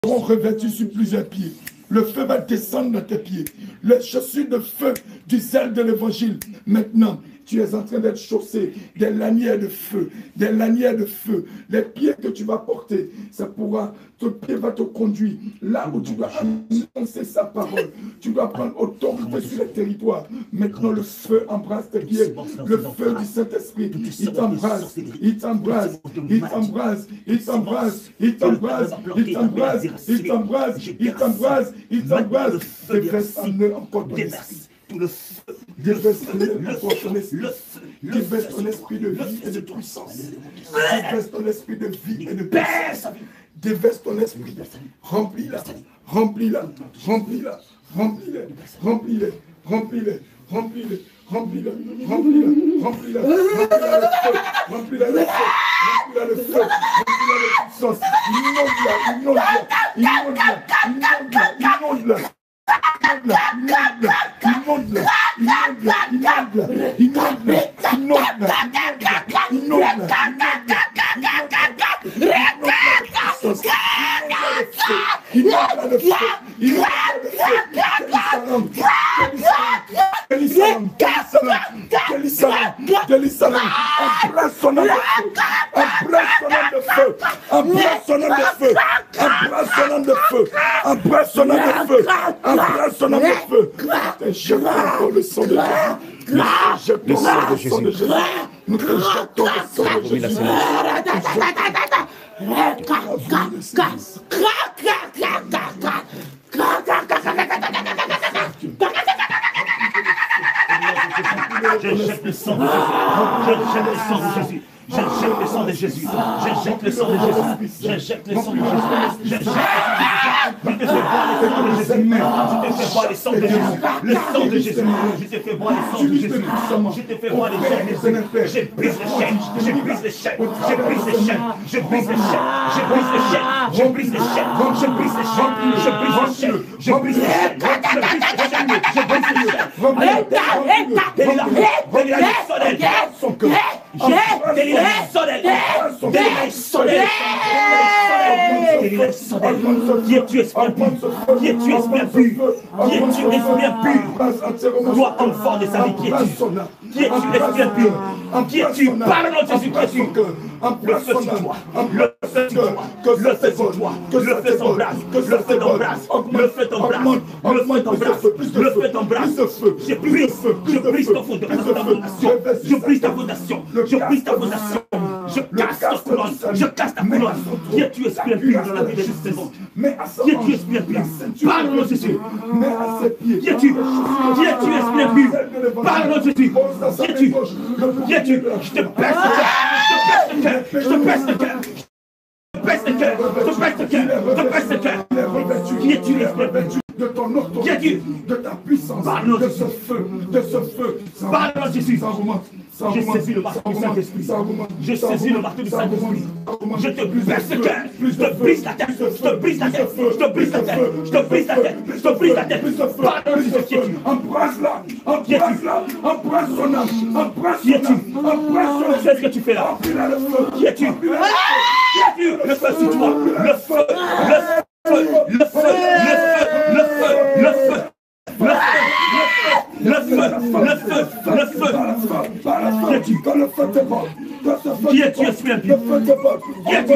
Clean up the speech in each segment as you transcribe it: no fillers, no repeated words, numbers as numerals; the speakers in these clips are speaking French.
seront revêtus sur plusieurs pieds. Le feu va descendre dans tes pieds. Les chaussures de feu du zèle de l'évangile. Maintenant, tu es en train d'être chaussé des lanières de feu. Des lanières de feu. Les pieds que tu vas porter, ça pourra, ton pied va te conduire là où tu dois annoncer sa parole. Tu dois prendre autorité sur les territoires. Maintenant, le feu embrasse tes pieds. Le feu du Saint-Esprit, il t'embrasse. Il t'embrasse. Il t'embrasse. Il t'embrasse. Il t'embrasse. Il t'embrasse. Il t'embrasse. Il t'embrasse. Il t'embrasse. Déverse en eux encore ton esprit. Le feu, déverse encore ton esprit. Déverse ton esprit de vie et de puissance. Déverse ton esprit de vie et de puissance. Déverse ton esprit. Remplis-la. Remplis-la. Remplis-la. Remplis-la. Remplis-la. Remplis-la. Remplis-la. Remplis-la. Remplis-la. Remplis-la. Remplis-la le feu. Remplis-la le feu. Remplis-la de puissance. Inonde-la. Inonde-la. Inonde-la. Inonde-la. Inonde-la. Je encore le sang de Jésus. Le sang de Jésus. Nous te jetons le sang de Jésus. Je jette le sang de Jésus. Je jette le sang de Jésus. Je jette le sang de Jésus. Je jette le sang de Jésus. Je jette le sang de Jésus. Je jette le sang de Jésus. Je te fais boire le sang de Jésus. Le sang de Jésus. Je te fais boire le sang de Jésus. Je te fais boire le sang de Jésus. Je brise le chêne. Je brise le chêne. Je brise le chêne. Je brise le chêne. Je brise le chêne. Je brise le chêne. Je brise le chêne. Je brise le chêne. Je brise le chêne. Je brise le chêne. Qui es-tu, esprit impur? Qui es-tu, esprit impur? Qui es-tu, esprit impur? Toi, enfant de sa vie, qui es-tu? Qui es-tu, esprit impur? Qui es-tu? Parle-nous de Jésus, qui es-tu? Le feu sur toi, le feu sur toi, le feu sur toi, le feu t'embrasse, le feu t'embrasse, le feu t'embrasse, le feu t'embrasse, le feu t'embrasse. Je brise ton fondation, je brise ta fondation, je brise ta fondation, je casse ta couronne, je casse ta couronne. Qui es-tu, esprit impur dans la vie de cette saison? Qui es-tu, esprit impur? Parle-nous de Jésus. Qui es-tu? Qui es-tu, esprit impur? Parle-nous de Jésus. Qui es-tu? Qui es-tu? Je te pèse le cœur. Je te pèse le cœur. Je te pèse le cœur. Je te pèse le cœur. Je te pèse le cœur. Qui es-tu, esprit impur? De ton autorité, de ta puissance, de ce feu. Parle-nous de Jésus. Je saisis le marteau du Saint-Esprit. Je saisis le marteau du Saint-Esprit. Je te baisse le cœur. Je te brise la tête. Je te brise la tête. Je te brise la tête. Je te brise la tête. Je te brise la tête. Parle-nous de Jésus. Qui es-tu? Embrasse-la. Embrasse-la. Embrasse son âme. Embrasse qui es-tu? Embrasse son âme. Qu'est-ce que tu fais là? Qui es-tu? Qui es-tu? Le feu sur toi. Le feu. Le feu. Le feu. Le feu. Le feu. Le feu, le feu, le feu. Qui es-tu? Qui es-tu, esprit impur? Qui es-tu?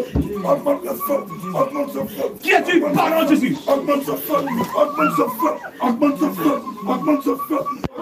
Qui es-tu? Parlons de Jésus. Augmente ce feu, augmente ce feu, augmente ce feu, augmente ce feu.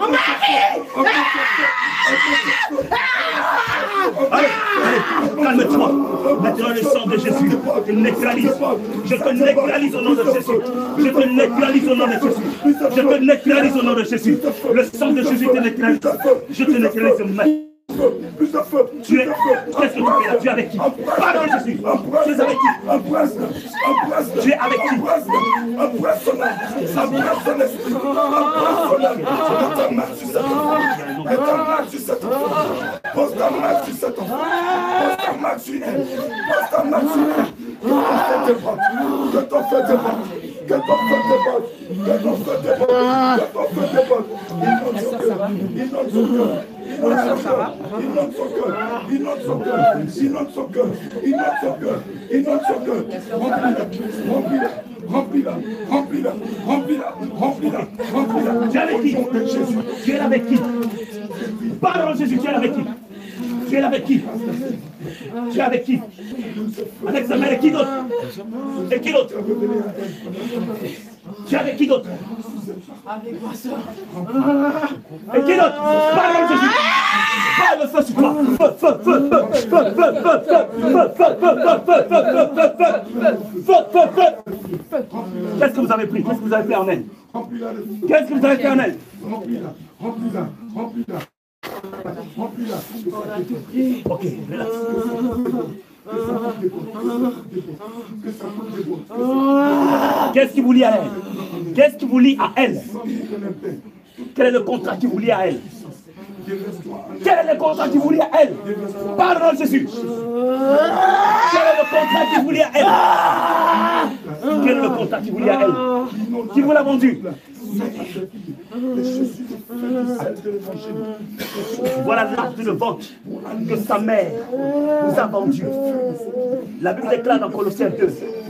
Allez, calme-toi. Maintenant le sang de Jésus, je te neutralise. Je te neutralise au nom de Jésus. Je te neutralise au nom de Jésus. Je te neutralise au nom de Jésus. Le sang de Jésus te neutralise. Je te neutralise maintenant. Tu es, qu'est-ce que tu fais là? Tu es avec qui? Pardon Jésus. Tu es avec qui? Tu es avec qui? Embrasse son âme. Embrasse son esprit. Embrasse son âme. Mets ta main sur cet enfant. Mets ta main sur cet enfant. Pose ta main sur cet enfant. Pose ta main sur elle. Pose ta main sur elle. Que ton feu te porte. Que Que ton feu déborde. Que ton feu déborde. Que ton feu déborde. Inonde son cœur. Inonde son cœur. Inonde son cœur. Inonde son cœur. Inonde son cœur. Inonde son cœur. Inonde son cœur. Remplis-la. Remplis-la. Remplis-la. Remplis-la. Remplis-la. Remplis-la. Tu es avec qui? Tu es avec qui? Parle Jésus, tu es avec qui? Tu es avec qui? Tu es avec qui? Avec sa mère et qui d'autre? Et qui d'autre? Tu es avec qui d'autre? Avec ma soeur. Et qui d'autre? Parle Jésus. Parle le feu sur toi. Feu, feu, feu, feu, feu, feu, feu, feu, feu, feu, feu. Qu'est-ce que vous avez pris? Qu'est-ce que vous avez fait en elle? Qu'est-ce que vous avez fait en elle? Remplis-la. Remplis-la. Remplis-la. Remplis-la. Ok, relax. Qu'est-ce qui vous lie à elle? Qu'est-ce qui vous lie à elle? Quel est le contrat qui vous lie à elle? Quel est le contrat qui vous lie à elle? Pardon Jésus. Quel est le contrat qui vous lie à elle? Quel est le contrat qui vous lie à elle? Qui vous l'a vendu? Voilà l'acte de vente que sa mère vous a vendu. La Bible déclare dans Colossiens 2,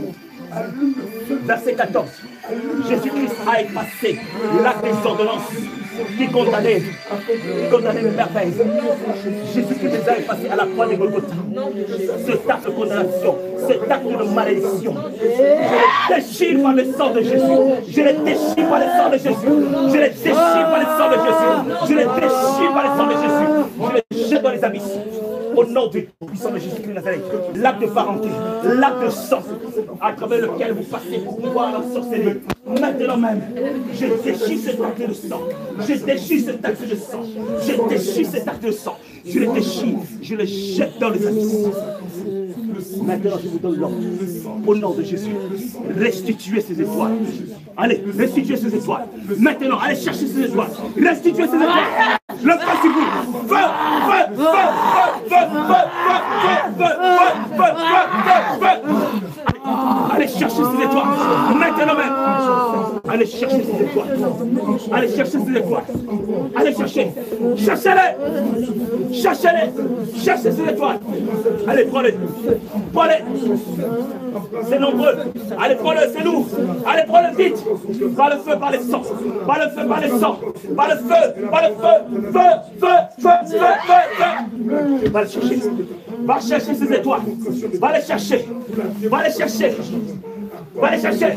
verset 14, Jésus-Christ a effacé l'acte des ordonnances qui condamnait les merveilles. Jésus-Christ les a effacés à la croix de Golgotha. Cet acte de condamnation, cet acte de malédiction, je les déchire par le sang de Jésus. Je les déchire par le sang de Jésus. Je les déchire par le sang de Jésus. Je les déchire par le sang de Jésus. Je les jette dans les abysses. Au nom du puissant de Jésus-Christ de Nazareth, l'acte de parenté, l'acte de sang, à travers lequel vous passez pour pouvoir l'ensorceler. Maintenant même, je déchire cet acte de sang. Je déchire cet acte de sang. Je déchire cet acte de sang. Je le déchire, je le jette dans les abysses. Maintenant, je vous donne l'ordre. Au nom de Jésus, restituez ces étoiles. Allez, restituez ces étoiles. Maintenant, allez chercher ces étoiles. Restituez ces étoiles. Le feu sur vous. Feu, feu, feu, feu, feu, feu, feu, feu, feu. Allez chercher ces étoiles. Maintenant même. Allez chercher ces étoiles. Allez chercher ces étoiles. Allez chercher. Cherchez-les. Cherchez-les. Cherchez ces étoiles. Allez, prenez. Prenez. C'est nombreux. Allez, prenez, c'est lourd. Allez, prenez vite. Par le feu, par le sang. Par le feu, par le sang. Par le feu, par le feu. Feu, feu, feu, feu, feu, feu. Va les chercher. Va chercher ces étoiles. Va les chercher. Va les chercher. Va les chercher.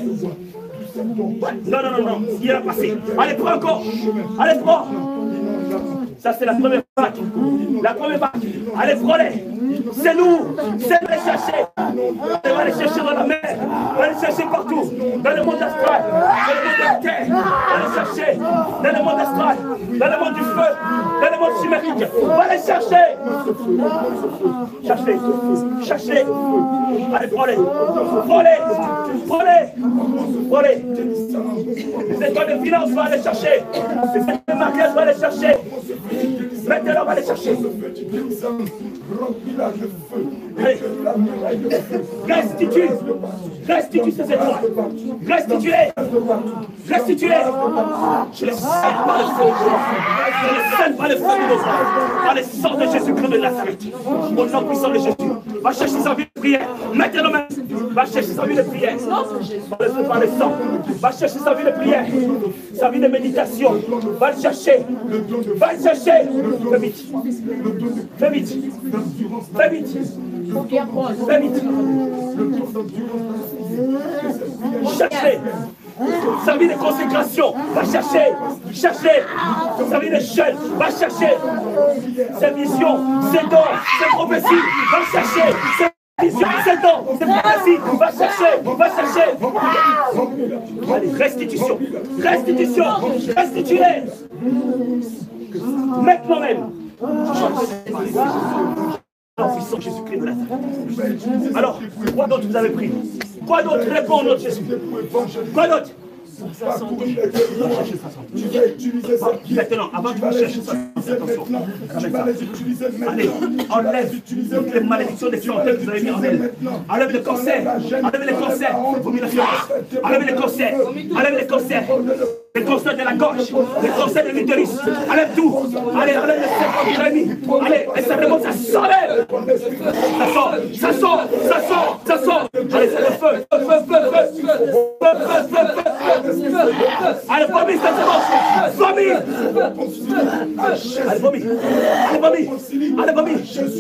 Non, non, non, non. Il est passé. Allez, prends encore. Allez, prends. Ça, c'est la première vague. La première vague. Allez, prenez. C'est lourd. C'est de les chercher. On va les chercher dans la mer. On va les chercher partout. Dans le monde astral. Dans le monde de la terre. On va les chercher. Dans le monde astral. Dans le monde du feu. Dans le monde chimérique. On va les chercher. Cherchez. Cherchez. Allez, prenez. Prenez. Prenez. Prenez. Les étoiles de finance, on va les chercher. Les étoiles de mariage, on va les chercher. Maintenant, on va les chercher. Allez. Restitue. Restitue ces étoiles. Restituez. Restituez. Je les scelle par le feu. Je les scelle par le feu de nos âmes. Par le sang de Jésus-Christ de Nazareth. Au nom puissant de Jésus. Va chercher sa vie de prière. Maintenant même. Va chercher sa vie de prière. Par le feu, par le sang. Va chercher sa vie de prière. Sa vie de méditation. Va le chercher. Va le chercher. Fais vite. Fais vite. Fais vite. Fais vite. Cherchez. Sa vie de consécration. Va chercher. Chercher. Sa vie de jeûne. Va chercher. Ses visions. Ses dons. Ses prophéties. Va chercher. Ses dons. Ses prophéties. Va chercher. Va chercher. Allez, restitution. Restitution. Restituez. Maintenant même. Puissant Jésus-Christ de Nazareth. Alors, quoi d'autre vous avez pris? Quoi d'autre? Répond au nom de Jésus. Quoi d'autre? parcourir les territoires. Tu vas utiliser ces pieds. Maintenant, avant que tu cherches ça, attention. Tu vas les utiliser maintenant. Allez, enlève toutes les malédictions des santé que vous avez mis en elle. Enlève le cancer. Enlève les cancers. Enlève les cancers. Enlève les cancers. Les cancers de la gorge. Les cancers de l'utérus. Enlève tout. Allez, enlève le serpent qu'il a mis. Allez, et ça remonte, ça s'enlève. Ça sort, ça sort, ça sort, ça sort. Allez, c'est le feu. Feu, feu, feu, feu. Feu, feu, feu, feu. Allez, vomit, ça c'est bon. Vomit. Allez, vomit. Allez, vomit. Allez, vomit.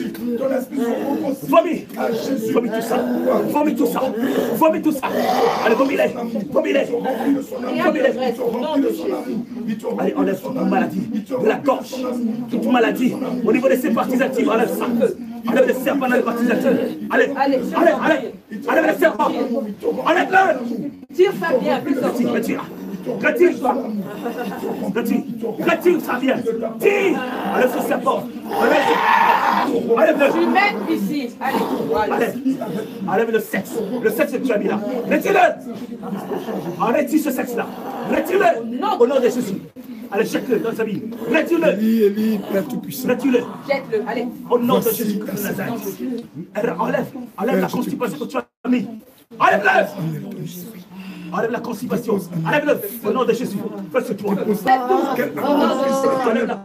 Vomis. Vomis tout ça. Vomis tout ça. Vomis tout ça. Allez, vomis-les. Vomis-les. Vomis-les. Allez, enlève toute maladie de la gorge. Toute maladie au niveau de ces parties actives. Enlève ça. Enlève les serpents dans les parties actives. Allez, allez, allez. Enlève les serpents. Enlève-le. Tire ça bien, plus fort. Retire. Retire ça. Retire ça bien. Tire. Enlève ce serpent. Enlève-le. Tu mets ici. Allez, voilà. Enlève le sexe. Le sexe que tu as mis là. Retire-le. Retire ce sexe-là. Retire-le. Au nom de Jésus. Allez, jette-le dans sa vie. Retire-le. Élie, Père Tout-Puissant. Retire-le. Jette-le. Allez. Au nom de Jésus de Nazareth. Enlève la constipation que tu as mis. Enlève-le. Enlève la constipation. Enlève-le. Au nom de Jésus. Fais ce toi. Enlève la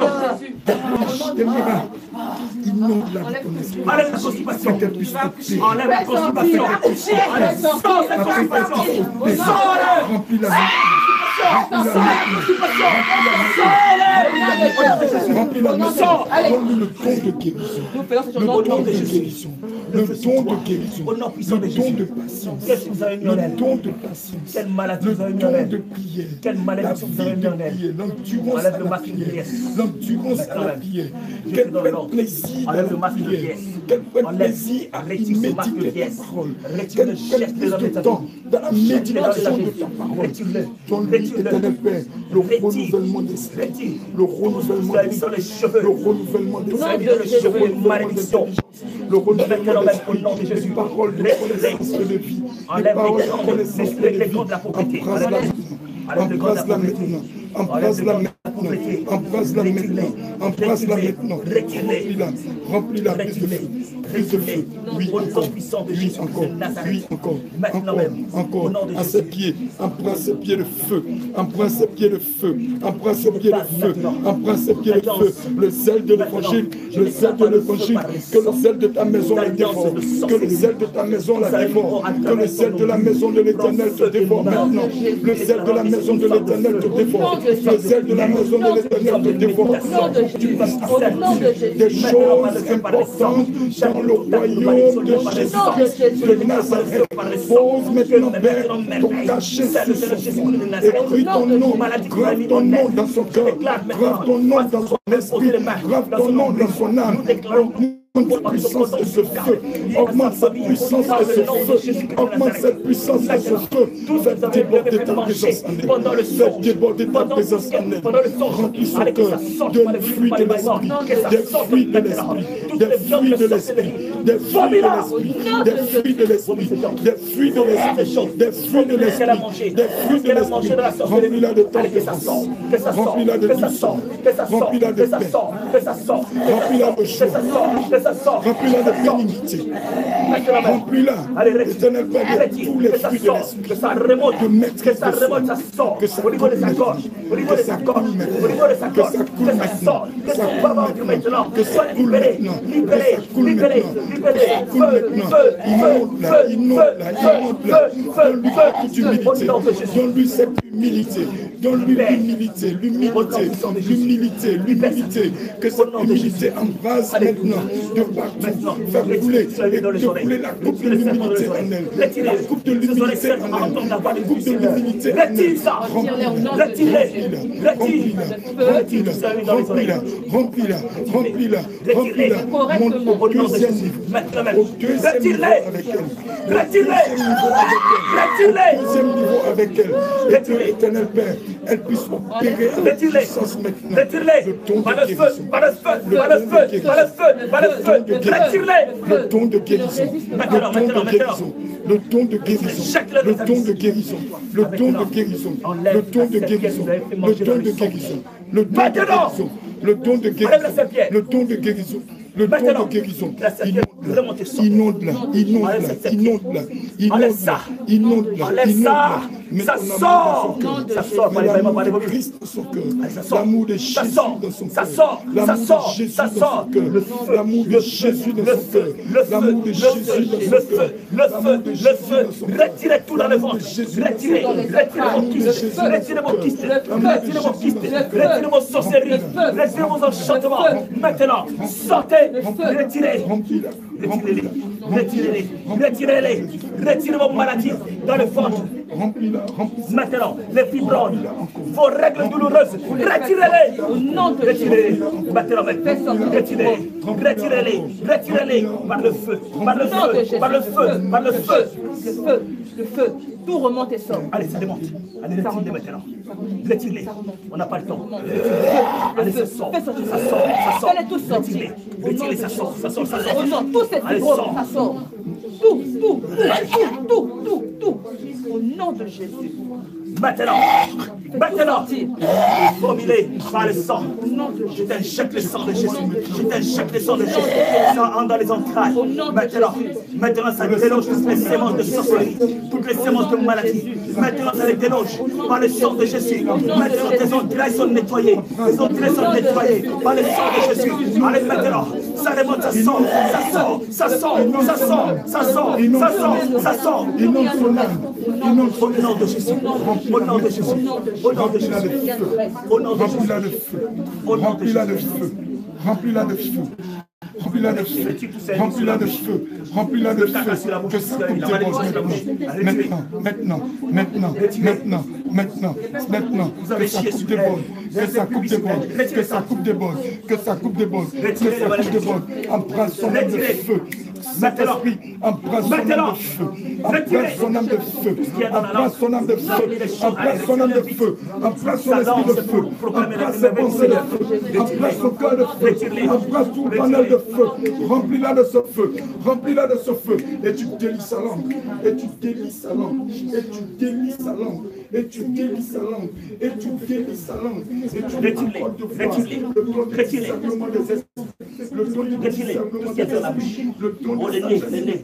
Enlève la constipation. Enlève la constipation. Enlève la constipation. Remplis la donne le don de guérison. Le don de guérison. Le don de guérison. Le don de patience. Le don de patience. Quelle maladie Le vous avez mis don en de elle. prière. Quelle maladie vous avez mis en elle. L'endurance à la prière. L'endurance à la prière. Quel plaisir à la prière. Quel plaisir à méditer ta parole. Quel plaisir de temps dans la méditation de ta parole. Donne-lui, éternel Père, le renouvellement des esprits, le renouvellement des cheveux, le renouvellement des cheveux, le renouvellement des paroles de connaissance de vie, les paroles de connaissance de vie. Embrasse-la maintenant. Embrasse-la maintenant. Embrasse-la maintenant. Embrasse-la maintenant. Remplis-la. Remplis-la. Plus de feu. Plus de feu. Oui, encore. Oui, encore. Oui, encore. Encore. Encore. À ses pieds. Embrasse ses pieds de feu. Embrasse ses pieds de feu. Embrasse ses pieds de feu. Embrasse ses pieds de feu. Le zèle de l'évangile. Le zèle de l'évangile. Que le zèle de ta maison la dévore. Que le zèle de ta maison la dévore. Que le zèle de la maison de l'Éternel te dévore maintenant. Le zèle de la maison de l'Éternel te dévore. Le zèle de la maison de l'Éternel te dévore. Tu vas faire des choses importantes dans le royaume de Jésus-Christ de Nazareth. Pose maintenant, Père, pour cacher ce son. Écris ton nom, grave ton nom dans son cœur, grave ton nom dans son esprit, grave ton nom dans son âme. Augmente la puissance de ce feu. Augmente cette puissance de ce feu. Augmente cette puissance de ce feu. Faites déborder ta présence en elle. Faites déborder ta présence en elle. Remplis son cœur de fruits de l'esprit. Des fruits de l'esprit. Des fruits de l'esprit. Des fruits de l'esprit. Des fruits de l'esprit. Des fruits de l'esprit. Des fruits de l'esprit. Des fruits de l'esprit. Remplis-la de ton présence. Remplis-la de puissance. Remplis-la de paix. Remplis-la de joie. Remplis-la de bénignité. Remplis-la, éternel Père, de tous les fruits de l'esprit. Que ça remonte, que ça remonte, ça sort. Au niveau de sa gorge, au niveau de sa gorge, au niveau de sa gorge, que ça sort, que ça va maintenant, que ça coule maintenant, libéré, libéré, libéré, feu, feu, feu, donne-lui cette humilité, donne-lui l'humilité, l'humilité, l'humilité, l'humilité, que cette humilité embrase maintenant de partout, faire couler, et de couler la coupe de l'humilité en elle, la coupe de l'humilité en elle, la coupe de l'humilité en elle, remplis-la, remplis-la, remplis-la, monte au deuxième niveau avec elle, deuxième niveau avec elle, et que l'éternel Père, elle puisse opérer avec puissance maintenant, le don de guérison, le don de guérison, le don de guérison, le don de guérison, le don de guérison, le don de guérison, le don de guérison, le don de guérison, le don de guérison, le don de guérison, le don de guérison. Le don de guérison, inonde-la, inonde-la, inonde-la, inonde-la, inonde-la, inonde-la. Ça sort, ça sort par les vêtements, par les vêtements. Christ dans son cœur, l'amour de Jésus dans son cœur, ça sort, ça sort, ça sort. L'amour de Jésus dans son cœur, l'amour de Jésus dans son cœur, le feu, retirez tout dans le ventre, retirez vos kystes, retirez vos kystes, retirez vos kystes, retirez vos sorcelleries, retirez vos enchantements. Maintenant, sortez, retirez, retirez-les, retirez vos maladies dans le ventre. Maintenant, les fibromes, vos règles douloureuses, retirez-les. Retirez-les. Maintenant, retirez-les par le feu, par le feu, par le feu, par le feu. Le feu, tout remonte et sort. Allez, ça démonte. Allez, retirez-les maintenant. Retirez-les. On n'a pas le temps. Allez, ça sort. Ça sort. Ça sort. Retirez-les. Retirez-les, ça sort. Ça sort. Ça sort. Oh non, tout cette fibromes, ça sort. Tout. Au nom de Jésus. Maintenant, formulé par le sang. Je t'injecte le sang de Jésus. Je t'injecte le sang de Jésus. Ça entre dans les entrailles. Maintenant, ça déloge toutes les sémences de sorcellerie, toutes les sémences de maladie. Maintenant, ça les déloge par le sang de Jésus. Maintenant, tes entrailles sont nettoyées. Tes entrailles sont nettoyées par le sang de Jésus. Allez, maintenant, ça remonte, ça sort, ça sort, ça sort, ça sort, ça sort, ça sort, ça sort. Inonde son âme, inonde son Au nom de Jésus, au nom de Jésus, au nom de Jésus, au nom de Jésus, remplis-la de feu, remplis-la de feu, remplis-la de feu. Remplis-la de feu, remplis-la de feu, remplis-la de feu, que ça coupe tes bonnes. Maintenant, que ça coupe des bonnes, que ça coupe des bonnes, que ça coupe des bonnes, que ça coupe des bonnes, que ça coupe des bonnes, embrasse son âme de feu. Saint-Esprit, embrasse son âme de feu, embrasse son âme de feu, embrasse son âme de feu, embrasse son âme de feu, embrasse son esprit de feu, embrasse ses pensées de feu, embrasse son cœur de feu, embrasse tout panel de feu, remplis-la de ce feu, remplis-la de ce feu, et tu délies sa langue, et tu délies sa langue, et tu délies sa langue, et tu délies sa langue, et tu délies sa langue, et tu accordes de grâce, le don du discernement des esprits, le don du discernement des esprits, le don de le nez,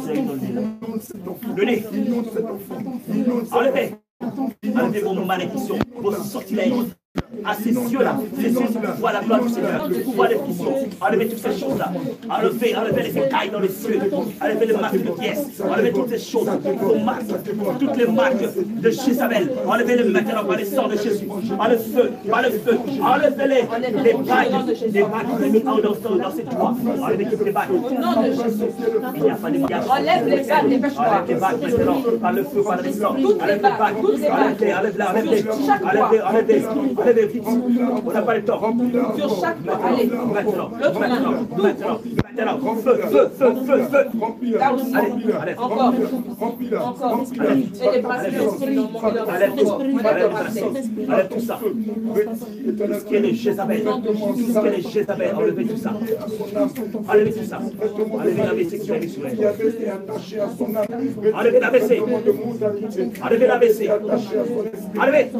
le nez, enlevez vos malédictions, vos sortilèges. À ces cieux-là, ces cieux qui voient la gloire du Seigneur, qui voient les puissants, enlevez toutes ces choses-là, enlevez les écailles dans les cieux, enlevez les marques de pièces, enlevez toutes ces choses, vos marques, toutes les marques de Jézabel, enlevez-les maintenant par le sang de Jésus, par le feu, enlevez-les, les bagues que vous avez mis dans ces toits, enlevez toutes les bagues. Il n'y a pas de bagues. Enlève les bagues, dépêche-toi. Enlève les bagues maintenant, par le feu, par le sang, enlève les bagues, enlevez vite. On n'a pas le temps. Sur chaque pas, allez. Maintenant, feu. Allez, encore. Et les bracelets aussi, dans mon enlève tout ça. Tout ce qui est les Jézabel, enlevez tout ça. Enlevez tout ça. Enlevez la WC qui est sur elle. Enlevez la WC. Enlevez la WC. Enlevez.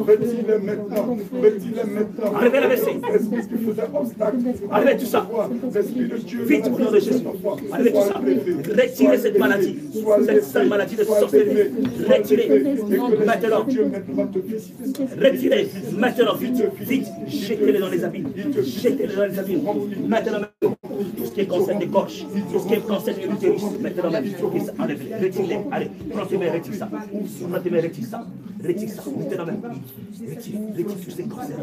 Enlevez la WC. Enlevez tout ça. Vite, au nom de Jésus. Enlevez tout ça. Retirez cette maladie. Cette sale maladie de sorcellerie. Retirez. Maintenant. Retirez. Maintenant, vite. Jetez-les dans les abîmes. Maintenant, tout ce qui est cancer des gorges, tout ce qui est cancer de l'utérus, maintenant, enlevez-les. Retirez-les. Allez, retire ça. Retire ça. Maintenant même. Retire tous ces cancers.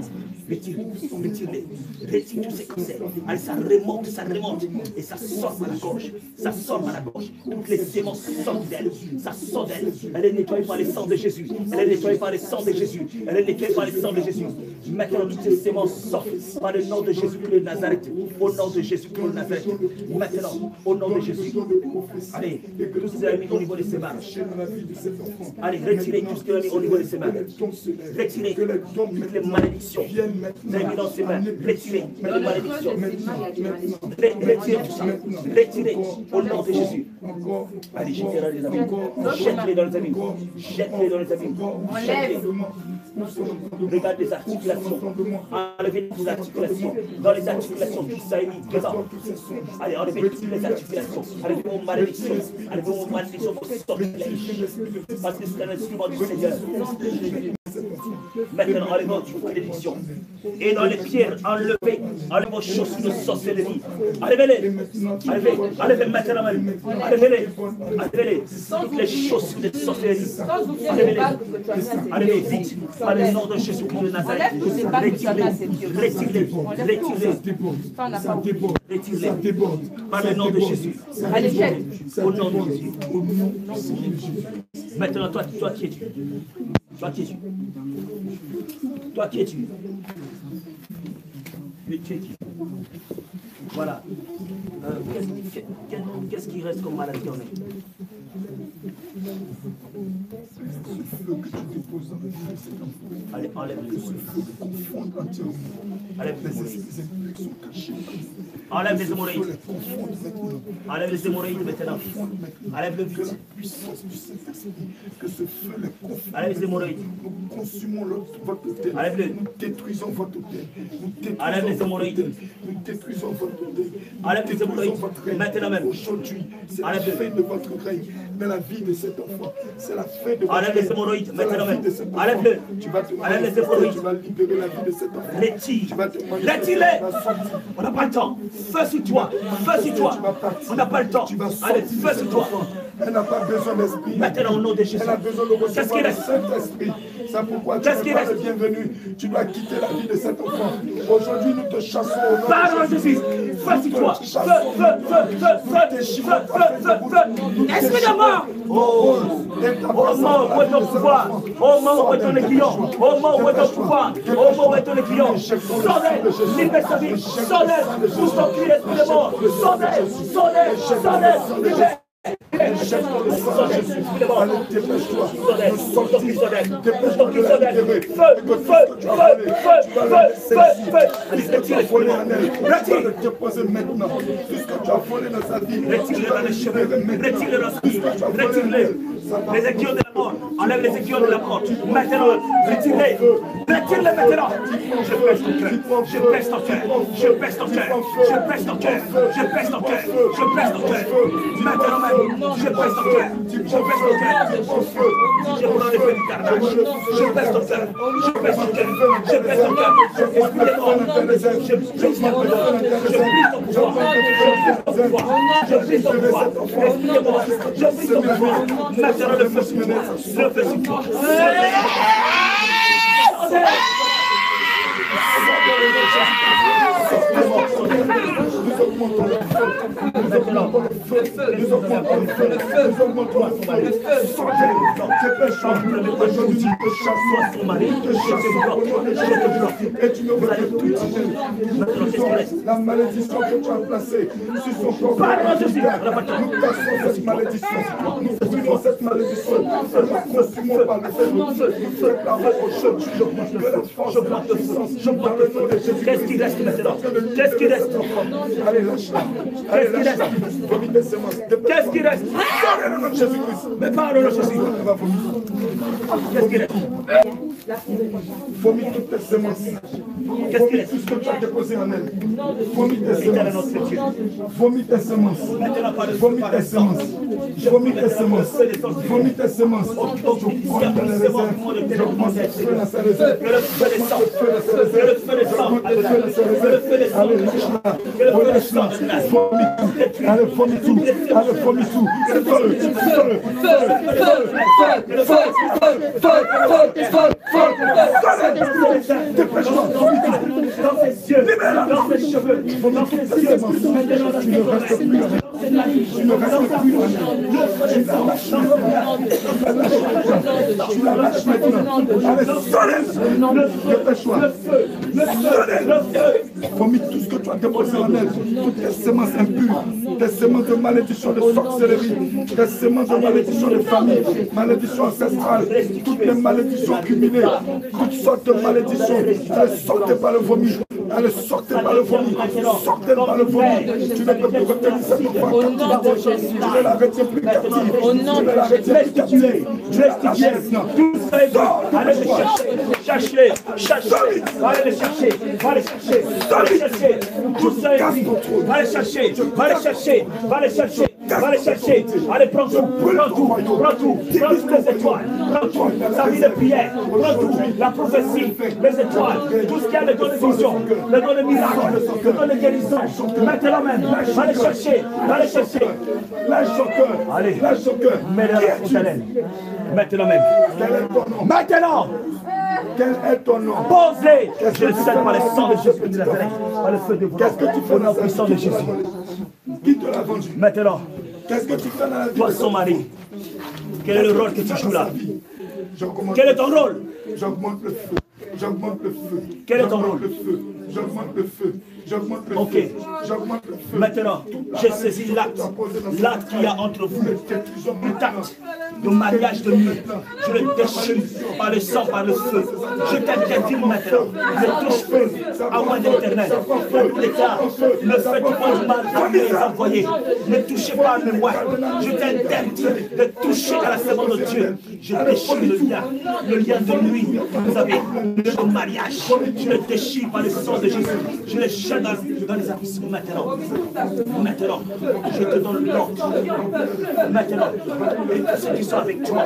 Retire tous ces cancers. Allez, ça remonte. Et ça sort par la gorge. Toutes les sémences sortent d'elle. Ça sort d'elle. Elle est nettoyée par le sang de Jésus. Maintenant, toutes ces sémences sortent par le nom de Jésus-Christ de Nazareth. Au nom de Jésus-Christ de Nazareth. Maintenant, au nom de Jésus. Allez, tout ce que vous avez mis au niveau de ces marches. Allez, retirez tout ce que vous avez mis au niveau niveau de ses mains. Retirez toutes les malédictions. Vous avez mis dans ses mains. Retirez les malédictions. Retirez tout ça. Retirez au nom de Jésus. Allez, jetez dans les abîmes. Jetez dans les abîmes. Jetez dans les abîmes. Regarde les articulations. Enlevez les articulations. Dans les articulations, tout ça est mis dedans. Allez, enlevez toutes les articulations. Enlevez vos malédictions. Enlevez vos malédictions, vos sortilèges. Parce que c'est un instrument du Seigneur. Maintenant, enlevez toute malédiction. Et dans les pierres, enlevez vos chaussures de sorcellerie. Enlevez-les. Enlevez maintenant même. Enlevez-les. Toutes les chaussures de sorcellerie. Enlevez-les. Enlevez vite. Par le nom de Jésus-Christ de Nazareth. Retirez-les. Par le nom de Jésus. Au nom de Jésus. Maintenant, toi qui es-tu? Toi qui es-tu? Toi qui es-tu? Tu es qui? Voilà. Qu'est-ce qui reste comme maladie en elle? Allez, enlève le souffle. Enlève les hémorroïdes. Enlève les hémorroïdes maintenant. Enlève le vide. Enlève les hémorroïdes. Nous consumons votre terre. Enlève-le. Nous détruisons votre terre. Enlève les hémorroïdes. Nous détruisons votre terre. Enlève les hémorroïdes. Maintenant même. Aujourd'hui, c'est la fin de votre règne dans la vie de cet enfant. C'est la fin de votre enlève les hémorroïdes. Maintenant même. Enlève-le. Enlève les hémorroïdes. Tu vas libérer la vie de cet enfant. Retire-les. On n'a pas le temps. Feu sur toi. Feu sur toi. On n'a pas le temps. Allez, feu sur toi. Elle n'a pas besoin d'esprit. Maintenant, au nom de Jésus. Elle a besoin de recevoir le Saint-Esprit. C'est pourquoi tu n'es pas le bienvenu. Tu dois quitter la vie de cet enfant. Aujourd'hui, nous te chassons au nom de Jésus. Feu sur toi. Esprit de mort. Oh mort, où est ton pouvoir? Oh mort, où est ton aiguillon? Oh mort, où est ton pouvoir? Oh mort, où est ton aiguillon? Sonnez, libère sa vie. Sonnez, pousse ton cri, esprit de mort. Sonnez, libère. Les aiguillons de la mort, enlève les aiguillons de la mort. Maintenant, retirez-les maintenant. Je baisse ton cœur, je baisse ton cœur, je baisse ton cœur, je baisse ton cœur, je baisse ton cœur, je baisse ton cœur. Maintenant même, je baisse ton cœur, je baisse ton cœur. Je prends les feux du carnage, je baisse ton cœur, je baisse ton cœur, je baisse ton cœur. Esprit de mort, je brise ton pouvoir, je brise ton pouvoir, je brise ton pouvoir, esprit de mort, je brise ton pouvoir. Maintenant le feu sur toi, le feu sur toi. La malédiction que tu as placée sur son corps, nous cassons cette malédiction. Nous brûlons cette malédiction. Nous consumons par le feu. Qu'est-ce qui reste maintenant? Qu'est-ce qui reste? Allez, lâche-la. Allez, lâche-la. Qu'est-ce qui reste? Mais parle de Jésus. Qu'est-ce qui reste? Vomis toutes tes semences. Qu'est-ce qui reste? Tout ce que tu as déposé en elle. Vomis tes semences. Vomis tes semences. Vomis tes semences. Vomis tes semences. Vomis tes semences. Je prends dans les réserves. Je prends ce feu dans sa réserve. Le feu des sangs. Allez, lâche-la. Relâche-la. Allez, vomis tout. Allez, vomis tout. Dépêche-toi. Dans ses yeux, dans ses cheveux, dans ses yeux, tu ne restes plus. Tu ne restes plus. Tu la lâches maintenant. Allez, sonne. Dépêche-toi. le feu, Vomit tout ce que tu as déposé en elle. Toutes tes semences impures, tes semences de malédiction, de sorcellerie, tes semences de malédiction de famille, malédiction ancestrale, toutes les malédictions cumulées, toutes sortes de malédictions, elles sortez par le vomi. Allez, sortez par le vomi, sortez par le vomi. Tu ne peux plus retenir cette enfant captive. Tu ne la retiens plus captive. Tu ne la retiens plus captive. Tu la cherches. Tout ça est bon. Allez les chercher. Cherchez. Allez les chercher. Allez chercher. Allez chercher. Tout ça est dit. Allez chercher. Allez chercher. Allez chercher. Allez chercher. Allez, prends tout. Prends tout. Prends tout. Prends toutes les étoiles. Prends tout. Sa vie de prière. Prends tout. La prophétie. Les étoiles. Tout ce qu'il y a de don de vision. Le don de miracle. Le don de guérison. Maintenant même. Allez chercher. Allez chercher. Lâche son cœur. Allez. Lâche son cœur. Mets-le éternel. Maintenant même. Quel est ton nom? Maintenant. Quel est ton nom? Posez. Je le sais par le sang de Jésus de Nazareth. Par le feu de vous. Qu'est-ce que tu fais au nom puissant de Jésus? Qui te l'a vendu? Maintenant. Qu'est-ce que tu fais dans la vie? Toi, son mari. Quel est le rôle que tu joues là? Quel est ton rôle? J'augmente le feu. J'augmente le feu. Quel est ton rôle? J'augmente le feu. J'augmente le feu. Ok. J'augmente le feu. Maintenant, j'ai saisi l'acte qu'il y a entre vous. L'acte de mariage de nuit. Je le déchire par le sang, par le feu. Je t'interdis maintenant. Ne touche plus à moi d'éternel. Dans tous les cas, ne faites pas du mal à mes envoyés. Ne touchez pas à mes mois. Je t'interdis de toucher à la semence de Dieu. Je déchire le lien de nuit. Vous savez, le mariage. Je le déchire par le sang de Jésus. Je le jette dans les abysses maintenant. Maintenant, je te donne l'ordre. Maintenant, et tous ceux qui sont avec toi,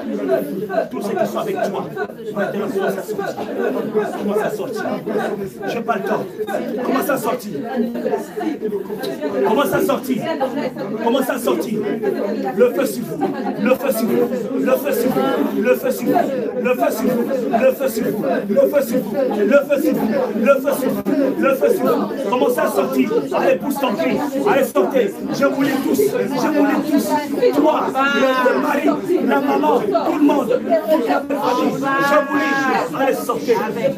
maintenant, commence à sortir. Je n'ai pas le temps. Commence à sortir. Commence à sortir. Commence à sortir. Le feu sur vous. Le feu sur vous. Le feu sur vous. Le feu sur vous. Le feu sur vous. Le feu sur vous. Le feu sur vous. Le feu sur vous. Le feu sur vous. Le feu sur vous. Commencez à sortir. Allez, pousse ton cri. Allez, sortez. Je vous lis tous. Je vous lis tous. Toi, le mari, la maman, tout le monde. Je vous lis. Allez, sortez.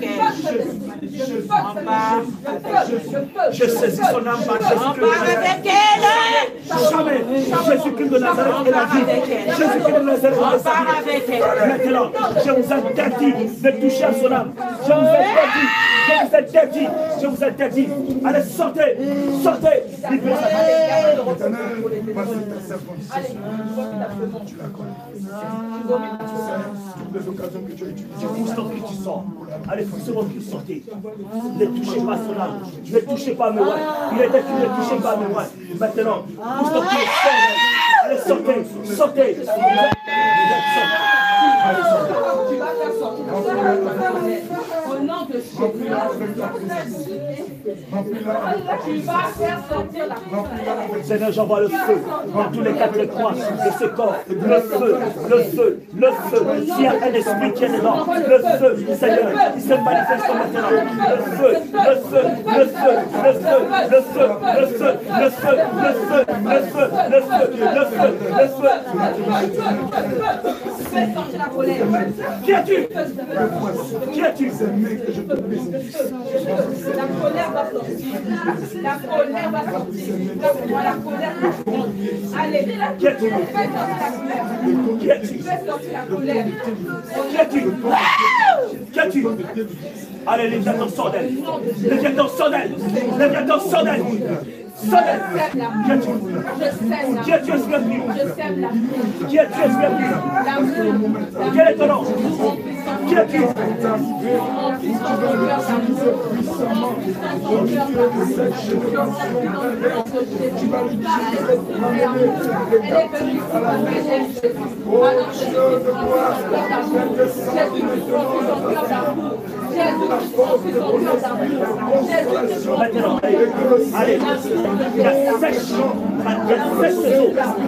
Je saisis son âme par Jésus-Christ. Jamais. Jésus-Christ de Nazareth est la vie. Jésus-Christ de Nazareth est la vie. Maintenant, je vous interdis de toucher à son âme. Je vous interdis. Je vous interdis. Je vous interdis. Allez, sortez. Sortez. Libérez sa femme. Toutes les occasions que tu as utilisées. Tu pousses ton cri, tu sors. Allez, poussez votre cri, sortez. Ne touchez pas son âme. Ne touchez pas mes voix. Il est écrit, ne touchez pas mes voix. Maintenant, pousse ton cri, sors. Allez, sortez. Sortez. Au nom de Jésus. Tu vas faire sortir la puissance. Seigneur, j'envoie le feu dans tous les quatre coins de ce corps. Le feu, le feu, le feu. S'il y a un esprit qui est dedans, le feu, Seigneur, qui se manifeste maintenant. Le feu, le feu, le feu, le feu, le feu, le feu, le feu, le feu, le feu, le feu, le feu, le feu. Fais sortir la colère. Qui es-tu? Qui es-tu? La colère va sortir. La colère va sortir. La colère va sortir. Allez, Qui es-tu? fais sortir la colère. Qui es-tu? Fais sortir la colère. Qui es-tu? Qui es-tu? Allez, les gars, sort d'elle. Les gars, sort d'elle. Les gars, sort d'elle. Sort d'elle. Qui es-tu? Qui es-tu, esprit impur? Qui es-tu, esprit impur? Quel est ton nom? Qui es-tu? Maintenant, allez, la sèche d'eau,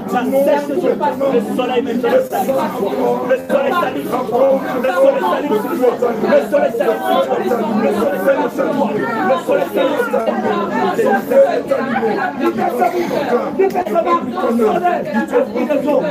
le soleil maintenant le soleil s'allume, le soleil s'allume sur toi, le soleil s'allume sur toi, le soleil s'allume sur toi, le soleil s'allume sur toi. libère sa vie, libère sa vie, Sonnel, esprit de Dieu,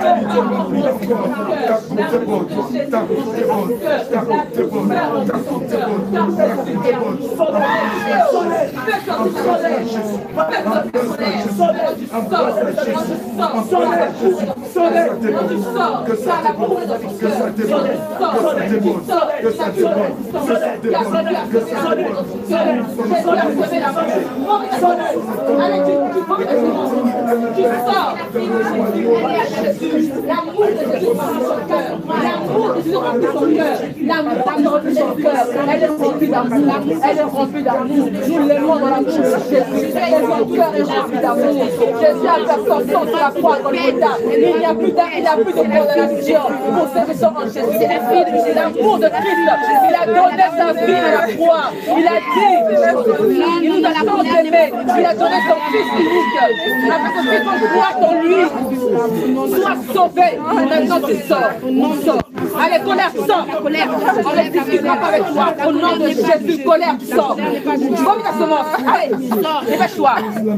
elle est remplie d'amour, elle est remplie d'amour. Nous l'aimons dans l'amour de Jésus. Son cœur est rempli d'amour. Jésus a fait sortir de la croix dans le Golgotha. Il n'y a plus de condamnation pour ceux qui sont en Jésus. C'est l'amour de Christ. Il a donné sa vie à la croix. Il a dit, il nous a tant aimé. Il a donné son Fils unique. Afin que quiconque croit en lui soit sauvé. Maintenant tu sors. On sort. Allez, colère, sors. Colère. On ne discutera pas avec toi. Au nom de Jésus, colère, sors. Vomis ta semence. Allez, dépêche-toi.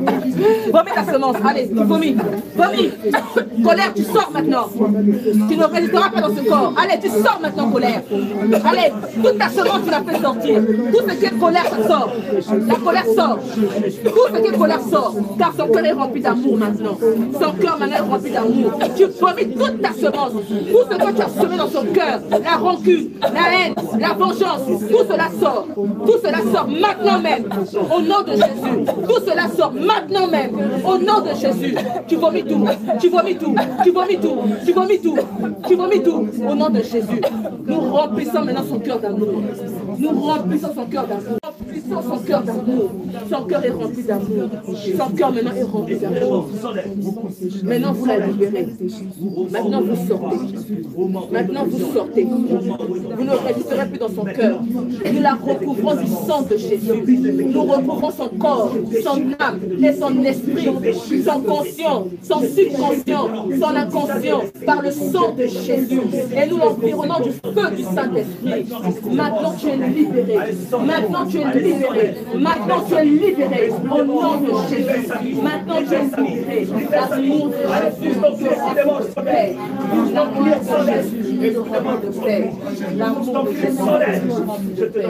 Vomis ta semence. Allez, vomis. Vomis. Colère, tu sors maintenant. Tu ne résisteras pas dans ce corps. Allez, tu sors maintenant, colère. Allez, toute ta semence, tu l'as fait sortir. Tout ce qui est colère, ça sort. La colère sort. Tout ce qui est colère sort. Car son cœur est rempli d'amour maintenant. Son cœur maintenant est rempli d'amour. Tu vomis toute ta semence. Tout ce que tu as semé dans son cœur. La rancune, la haine, la vengeance. Tout cela sort. Tout cela sort maintenant même. Au nom de Jésus. Tout cela sort maintenant même. Au nom de Jésus. Tu vomis tout. Tu vomis tout. Tu vomis tout. Tu vomis tout. Tu vomis tout. Au nom de Jésus. Nous remplissons maintenant son cœur d'amour. Nous remplissons son cœur d'amour. Remplissons son cœur d'amour. Son cœur est rempli d'amour. Son cœur maintenant est rempli d'amour. Maintenant vous la libérez. Maintenant vous sortez. Maintenant vous sortez. Vous ne résisterez plus dans son cœur. Nous la recouvrons du sang de Jésus. Nous recouvrons son corps, son âme et son esprit, son conscient, son subconscient, son inconscient, par le sang de Jésus. Et nous l'environnons du feu du Saint-Esprit. Maintenant tu es libéré. Maintenant tu es libéré. Maintenant tu es libéré. Au nom de Jésus. Maintenant tu es libéré. L'amour de Jésus te paix. L'amour de Jésus te rend de paix. L'amour de Jésus te rend de paix.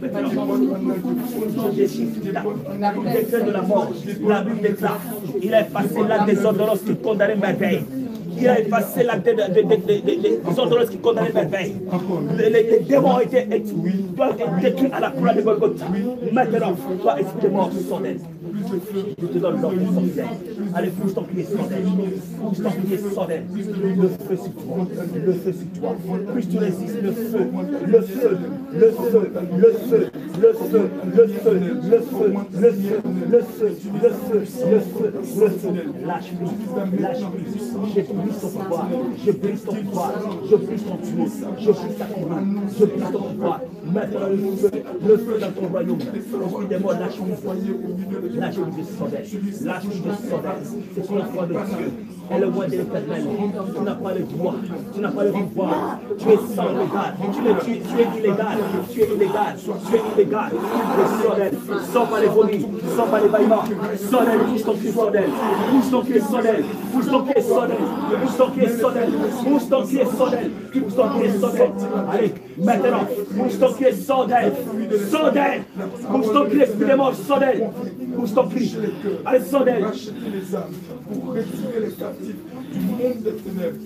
La décret de la mort, la Bible déclare, il a effacé l'acte des ordonnances qui condamnaient merveille. Il a effacé l'acte des ordonnances qui condamnaient merveille. Les démons ont été détruits à la croix de Golgotha. Maintenant, toi, esprit de mort, sors d'elle. Je te donne l'ordre de sortir. Allez, pousse ton pied sur d'elle. Pousse ton pied sur d'elle. Le feu sur toi. Le feu sur toi. Plus tu résistes, le feu. Le feu. Le feu. Le feu. Le feu. Le feu. Le feu. Le feu. Le feu. Le feu. Le feu. Le feu. Lâche-lui. Lâche-lui. J'ai pris son pouvoir. Je brise ton pouvoir. Je brise ton tuer. Je brise ta couronne. Je brise ton pouvoir. Maintenant, le feu dans ton royaume. Esprit des morts, lâche-lui. Lâche-lui de Sodèle. Lâche-lui de Sodèle. C'est ton enfant de Dieu. Elle est loin de l'éternel. Tu n'as pas le droit. Tu n'as pas le pouvoir. Tu es sans légal. Tu es illégal. Tu es illégal. Tu es illégal. Sodèle. Sors par les vomis. Sors par les bâillements. Sodèle. Pousse ton pied Sodèle. Pousse ton pied Sodèle. Pousse ton pied Sodèle. Pousse ton pied Sodèle. Pousse ton pied Sodèle. Pousse ton pied Sodèle. Allez, maintenant. Pousse ton pied Sodèle. Sodèle. Pousse ton pied, esprit des morts. Sodèle. Pousse ton pied. Allez, Sodèle. Pour retirer les captifs du monde des ténèbres.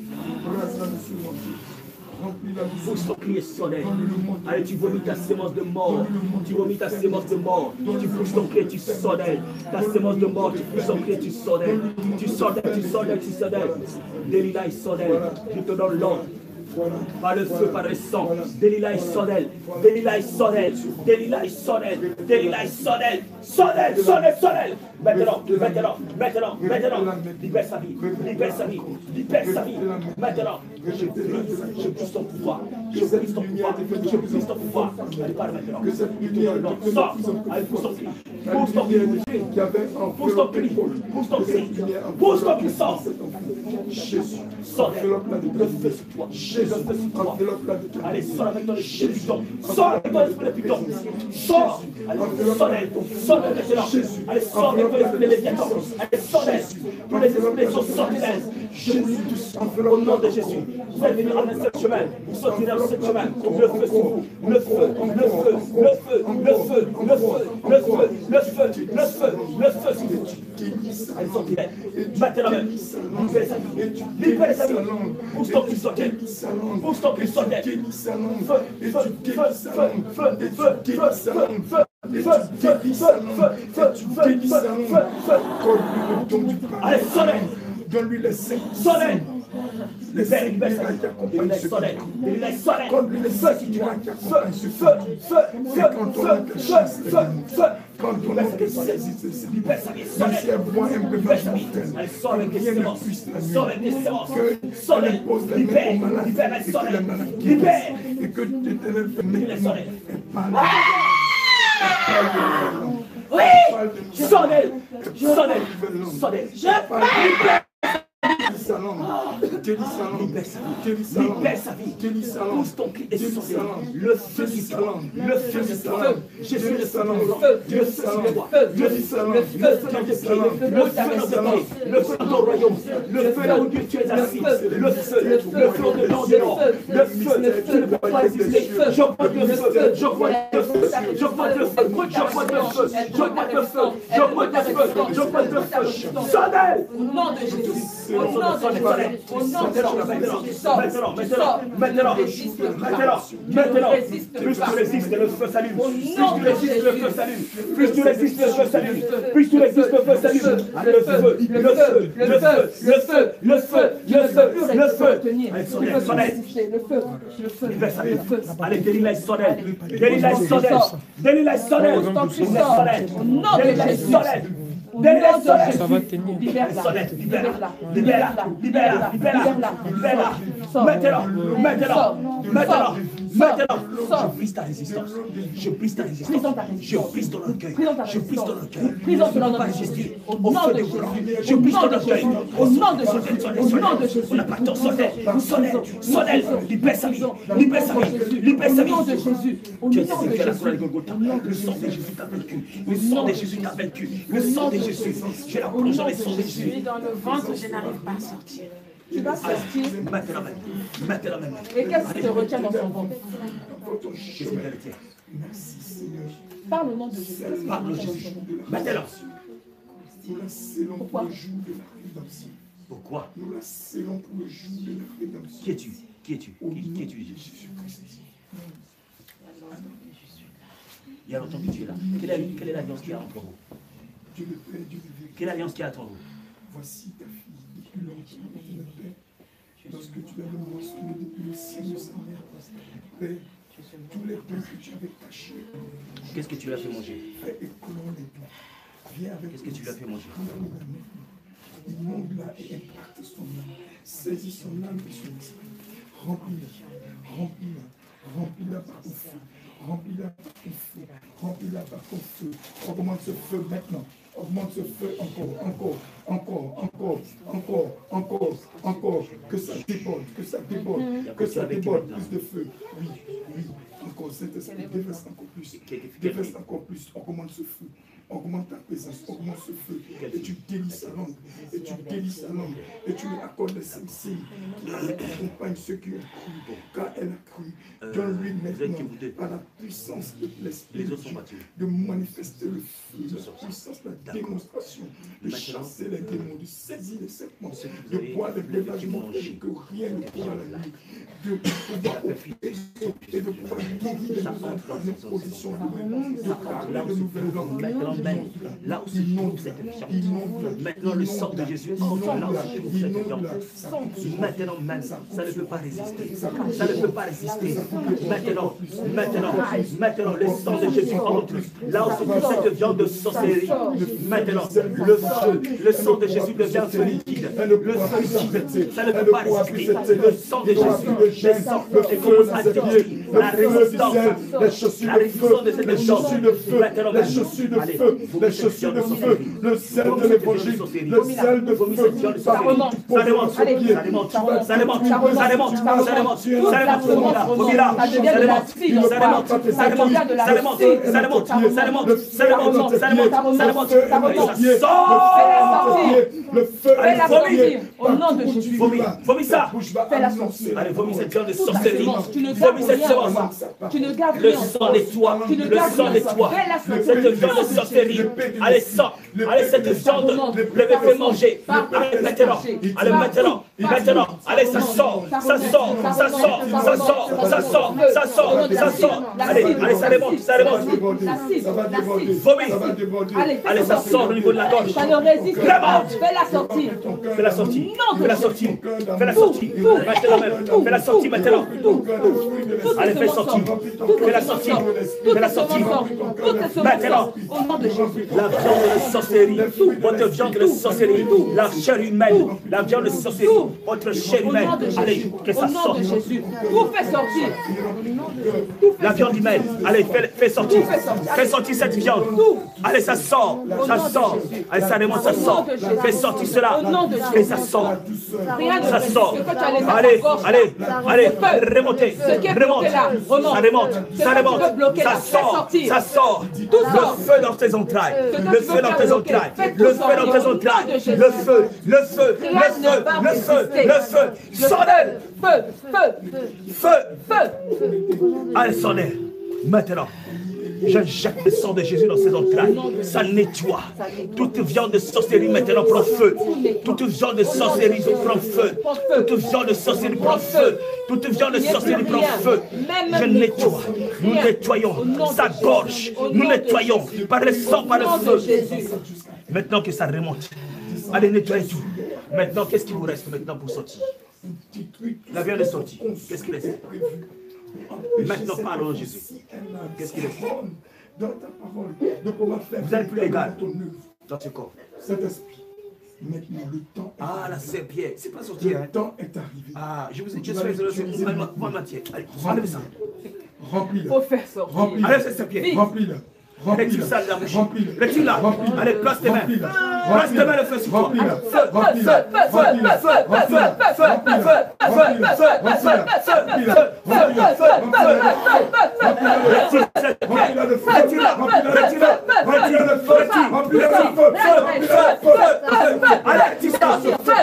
Pousse ton pied Sodèle. Allez, tu vomis ta sémence de mort. Tu vomis ta sémence de mort. Tu pousses ton pied, tu Sodèle. Ta sémence de mort, tu pousses ton pied, tu Sodèle. Tu Sodèle, tu Sodèle, tu Sodèle. Delilah et Sodèle. Je te donne l'ordre. Par le feu, par le sang. Delilah et Sodèle. Delilah et Sodèle. Delilah et Sodèle. Delilah et Sodèle. Sodèle, Sodèle, Sodèle. Maintenant, maintenant, maintenant, maintenant. Libère sa vie. Libère sa vie. Libère sa vie. Maintenant. Je pousse ton pouvoir. Je brise ton pouvoir. Je brise ton pouvoir. Allez, parle maintenant. Sors. Allez, pousse ton pied. Pousse ton pied. Pousse ton pied. Pousse ton pied. Pousse ton pied. Sors. Sors, le feu sur toi. Jésus, le feu sur toi. Allez, sors avec ton esprit de Python. Sors avec ton esprit de Python. Sors. Allez, sors d'elle. Sors de maintenant. Allez, sors avec ton esprit de Léviathan. Allez, sors d'elle. Tous les esprits sont sortis d'elle. Jésus, au nom de Jésus. Vous allez venir avec ce chemin. Vous sortirez dans ce chemin. Le feu sur vous. Le feu, le feu, le feu, le feu, le feu, le feu, le feu, le feu, le feu sur vous. Allez, sortez d'elle. Battez la main. Libérez sa vie. Libérez sa vie. Pousse ton cul sur elle. Pousse ton cul sur elle. Feu, feu, feu, feu, feu, feu, feu, allez, sonnez. Donne-lui les 5. Sonnez. Les pères, il baisse sa vie. Il laisse sonner. Il laisse sonner. Donne-lui les 5 qui vont feu, feu, feu, feu, feu, feu, feu. Quand on a que ça existe, c'est libéré. Même si elle voit un peu de elle sort avec des séances. Sort avec des séances. Sort, libère, libère, elle sort. Libère. Et que l'Éternel fait maintenant. Oui! Sonnez! Sonnez! Sonnez! Je libère! Libère sa vie. Pousse ton cri et sonner. Le feu qui sort. Le feu qui sort. Jésus, le feu. Le feu sur les voies. Le feu dans tes pieds. Le feu dans tes pieds. Le feu dans ton royaume. Le feu là où Dieu tu es assis. Le feu. Le feu au-dedans de l'or. Le feu. Tu ne peux pas résister. Je vois le feu. Je vois le feu. Je vois le feu. Je vois le feu. Je vois le feu. Je vois le feu. Je vois le feu. Sonnez! Au nom de Jésus. Au nom de Jésus. Maintenant, plus tu résistes, le feu s'allume. Plus tu résistes, le feu s'allume. Plus tu résistes, le feu s'allume. Plus tu résistes, le feu s'allume. Le feu, le feu, le feu, le feu, le feu, le feu, le feu. Le feu. Allez, Delilah Sonnel. Delilah Sonnel. Delilah Sonnel. Delilah Sonnel. Ça va tenir. Libère-la. Maintenant. Je brise ta résistance. Je brise ton orgueil. Je brise ton orgueil. Tu ne peux pas résister au feu de blanc. Je brise ton orgueil. Au nom de Jésus. On n'a pas de temps. Sonnel. Libère sa vie. Au nom de Jésus. Le sang de Jésus t'a vaincu. Le sang de Jésus t'a vaincu. Le sang de Jésus. J'ai la plonge dans les sangs de Jésus. Dans le ventre, je n'arrive pas à sortir. Tu vas sortir. Maintenant. Et qu'est-ce qui te retient dans son ventre? Merci Seigneur. Parle au nom de Jésus. Parle au Jésus. Maintenant. Nous la scellons pour le jour de la rédemption. Pourquoi? Nous la scellons pour le jour de la rédemption. Qui es-tu? Jésus-Christ. Il y a longtemps que tu es là. Quelle est l'alliance qu'il y a entre vous? Dieu le Père, Dieu le Père. Quelle alliance qu'il y a entre vous? Voici ta fille depuis longtemps, notre Père. Lorsque tu avais mentionné depuis le ciel de sa mère, Père, tous les pains que tu avais cachés. Qu'est-ce que tu lui as fait manger? Fais éclore les doigts. Viens avec. Qu'est-ce que tu lui as fait manger? Inonde-la et impacte son âme. Saisis son âme et son esprit. Remplis-la par ton feu. Remplis-la par ton feu. Remplis-la par ton feu. Augmente ce feu maintenant. Augmente ce feu encore. Que ça déborde. Plus de feu. Oui. Encore, Saint-Esprit, déverse encore plus. Augmente ce feu. Augmente ta présence, augmente ce feu, et tu délies sa langue, et tu lui accordes les 5 signes qui accompagnent ceux qui ont cru, car elle a cru. Donne-lui maintenant, par la puissance de l'Esprit, de manifester le feu, la puissance, la démonstration, de chasser les démons, de saisir les serpents, de boire les breuvages mortels, que rien ne pourra la nuire, de pouvoir occuper et de pouvoir guérir les positions de parler de nouvelles langues. Là où se trouve cette viande, maintenant le sang de Jésus entre là où se trouve cette viande. Maintenant même, ça ne peut pas résister. Maintenant, le sang de Jésus entre là où se trouve cette viande de sorcellerie. Maintenant, le sang sang de Jésus devient un feu liquide. Le sang liquide, ça ne peut pas résister. Le sang de Jésus descend et commence à détruire la résistance. La résistance de cette chaussure de feu. Les chaussures de feu, les chaussures de feu, le sel de l'évangile, le sel de feu, ça remonte, ça remonte, ça remonte, ça remonte, ça remonte, ça remonte, ça remonte, le feu, au nom de Jésus. vomis ça, Fais-la sortir. allez, vomis cette viande de sorcellerie, Tu ne vomis gardes cette semence, rien. Tu ne gardes le rien. sang nettoie, Tu ne le gardes sang rien. nettoie, Fais-la sortir. cette viande de sorcellerie, allez, sort, allez, cette viande, le fait manger, allez, maintenant, allez, maintenant, maintenant, allez, ça sort, ça sort, ça sort, ça sort, ça sort, ça sort, ça sort, allez, allez, ça remonte, ça remonte, ça va déborder, vomis, ça va déborder. allez, ça sort au niveau de la gorge, Ça ne résiste pas. Fais-la sortir. fais la sortie, fais la sortie, fais la sortie, maintenant même, fais la sortie maintenant, allez, fais sortir, fais la sortie, fais la sortie, maintenant, Au nom de Jésus. la viande de sorcellerie, votre viande de sorcellerie, la chair humaine, la viande de sorcellerie, votre chair Au humaine, nom de Jésus. allez, que ça Au nom sorte. de Jésus. Tout fait sortir. La viande humaine, allez, fais sortir. Fais sortir cette viande. Allez, ça sort. Ça sort. Allez, ça remonte, ça sort. Fais sortir cela. Et ça sort. Rien ne Ça résiste. sort. Ce que tu as laissé à Allez, ta gorge, allez, allez, remontez. Ce qui est Remonte. bloqué là, remonte. Ça remonte. Ce Ça que tu remonte. peux bloquer Ça là, fais sort. sortir. Ça sort. sort. Le feu dans tes entrailles. Ce que Le tu feu peux dans faire tes bloquer. entrailles. Fais tout Le feu dans tes sortir. Au nom de entrailles. Jésus. Le feu. Le feu. Rien Le ne feu. va Le feu. résister. Le feu. Sors d'elle. Feu, feu, Feu. feu. Allez, sors d'elle. Maintenant. J'injecte le sang de Jésus dans ses entrailles. Ça nettoie. Toute viande de sorcellerie maintenant prend feu. Toute viande de sorcellerie prend feu. Toute viande de sorcellerie prend feu. Toute viande de sorcellerie prend feu. Je nettoie. Nous nettoyons sa gorge. Nous nettoyons par le sang, par le feu. Maintenant que ça remonte. Allez, nettoyez tout. Maintenant, qu'est-ce qui vous reste maintenant pour sortir? La viande est sortie. Qu'est-ce qui reste? Maintenant, parlons Jésus. Qu'est-ce qu'il est? Dans ta parole, de pouvoir faire Vous n'êtes plus légal ton œuvre. dans ce corps. Saint-Esprit, maintenant le temps est Ah, la serpillère. C'est pas sorti, Le hein? temps est arrivé. Ah, je suis désolé. Moi, matière. Allez, enlevez ça. Remplis-le. Faut faire sortir. Remplis-le. Allez, cette serpillère. Remplis-le. Retire ça de la bouche. Remplis-le. Retire-la. Remplis-le. Allez, place tes mains. Remplis-le. Place tes mains, le feu sur toi. Remplis-le. Feu, Remplis-le. feu, feu, Remplis-le. feu, feu, Remplis-le. feu, Remplis-le. feu, Remplis-le de feu. retire-la. Retire le feu. Remplis-le de feu. Allez, retire ça.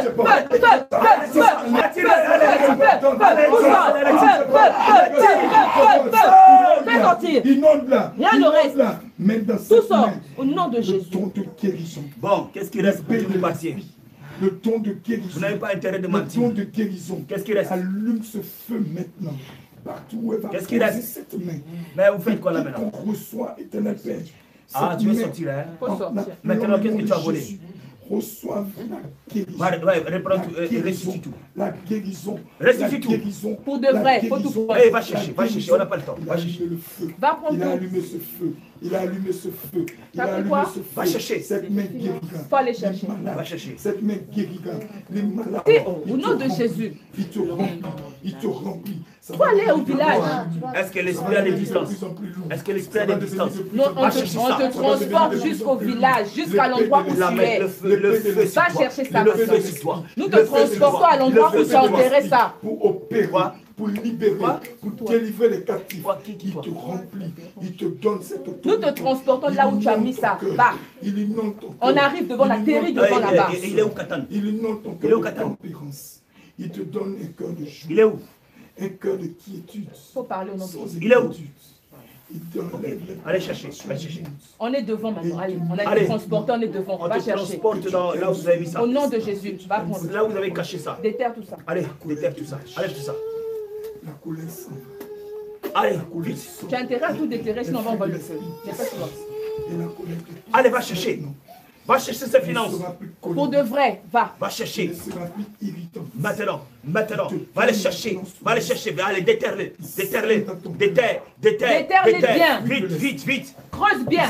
Fais sortir. Inonde-la. Rien ne reste. Inonde-la. Mets dans Tout cette sort. main Au nom de le Jésus. ton de guérison. Bon, qu'est-ce qui reste pour que vous partiez? Le ton de guérison. Vous n'avez pas intérêt de Le mentir. ton de guérison. Qu'est-ce qui reste? Allume ce feu maintenant. Partout où elle va Qu'est-ce qui poser reste? cette main. Mais vous faites quoi là maintenant? On reçoit, éternel Père. Ah, cette tu veux main, sortir là, hein? Faut sortir. Maintenant, qu'est-ce que tu as volé? Jésus, reçois la guérison. Ouais, reprends tout, La guérison, restitue tout. La guérison. Restitue la tout. guérison, Pour de la vrai, faut guérison, tout prendre. Eh, va la chercher, guérison. on n'a pas le temps. Il Va a chercher. allumé le feu. Va prendre Il a tout. allumé ce feu. Il a allumé ce feu. Il T'as a pris allumé quoi? ce feu. Va chercher. Cette main guérira. Faut aller chercher. Les malades. Va chercher. Cette main guérira. Les malades. Si, Il au te nom de remplit. Jésus. Il te remplit. Il te remplit. Ça Faut va aller au devenir village. Est-ce que l'esprit a des distances? Est-ce que l'esprit a des distances? Non, on Va te, chercher on ça. te transporte jusqu'au village, jusqu'à l'endroit où La tu main, es. le feu sur Va toi. chercher ça Le feu maintenant. sur toi. Nous Le te feu sur transportons toi. à l'endroit Le où feu tu as sur toi. enterré ça. Pour opérer, Quoi? pour libérer, Quoi? pour délivrer les captifs. Quoi? Qui Il toi? te remplit, il te donne cette autorité. Nous te transportons là où tu as mis ça. Bah, Il inonde ton cœur. on arrive devant la terrible Ouais, devant là-bas. il est où, Katan? Il inonde ton Il est cœur au de Qatar. tempérance. Il te donne un cœur de joie, Il est où? un cœur de quiétude. Faut parler au nom de Sans Jésus. Il est où? inquiétude. Il te enlève les Allez chercher, allez chercher. On est devant maintenant. Allez, on a Allez. été transporté, on est devant. On Va te chercher. transporte dans, là où vous avez mis ça. Au nom de Jésus, va prendre. Là où vous avez caché ça. Déterre tout ça. Allez, déterre tout ça. Enlève tout ça. la colère s'en va. Allez, Colère vite. s'en Tu as intérêt à tout déterrer, sinon on va envoyer le feu. C'est pas sûr. Et la colère te touche. Allez, va chercher. Va chercher ses Il ne finances. sera plus Pour colère. de vrai, va. Va Il chercher. ne sera plus irritant. Maintenant, va les chercher, va les chercher, va aller déterrer, déterre, Déterre-les bien. vite, vite, vite, Creuse bien.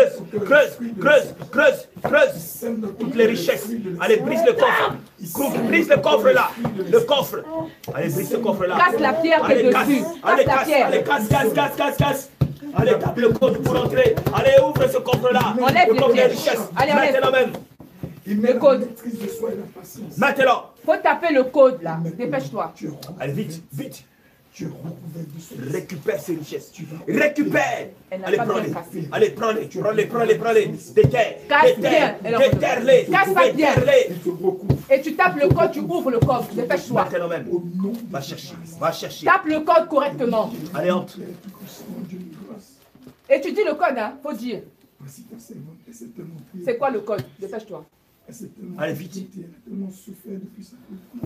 Creuse. Toutes les richesses. Allez, brise le coffre. Brise le coffre là. Le coffre. Allez, brise ce coffre là. Casse la pierre qui est dessus. Allez, Casse la pierre. Allez, casse. Allez, tape le code pour entrer. Allez, ouvre ce coffre là. Enlève Le coffre les des pierres. richesses. Allez, enlève. Maintenant même. Le code. Maintenant. Faut taper le code là. Dépêche-toi. Allez, vite. Tu es recouvert de ce Récupère ces richesses. Récupère. Elle n'a Allez, pas bien prends-les. cassé. Allez, prends-les. Casse bien. Déterre-les. Casse ça bien. et te recouvre. Et tu tapes le code, tu ouvres le coffre. Dépêche-toi. Maintenant même. Au nom de Va chercher. Tape le code correctement. Allez, entre. Dieu de grâce. Et tu dis le code, hein. Faut dire. Voici ta servante, elle s'est tellement priée. C'est quoi le code? Dépêche-toi. Elle s'est tellement Allez, vite. inquiétée, elle a tellement souffert depuis sa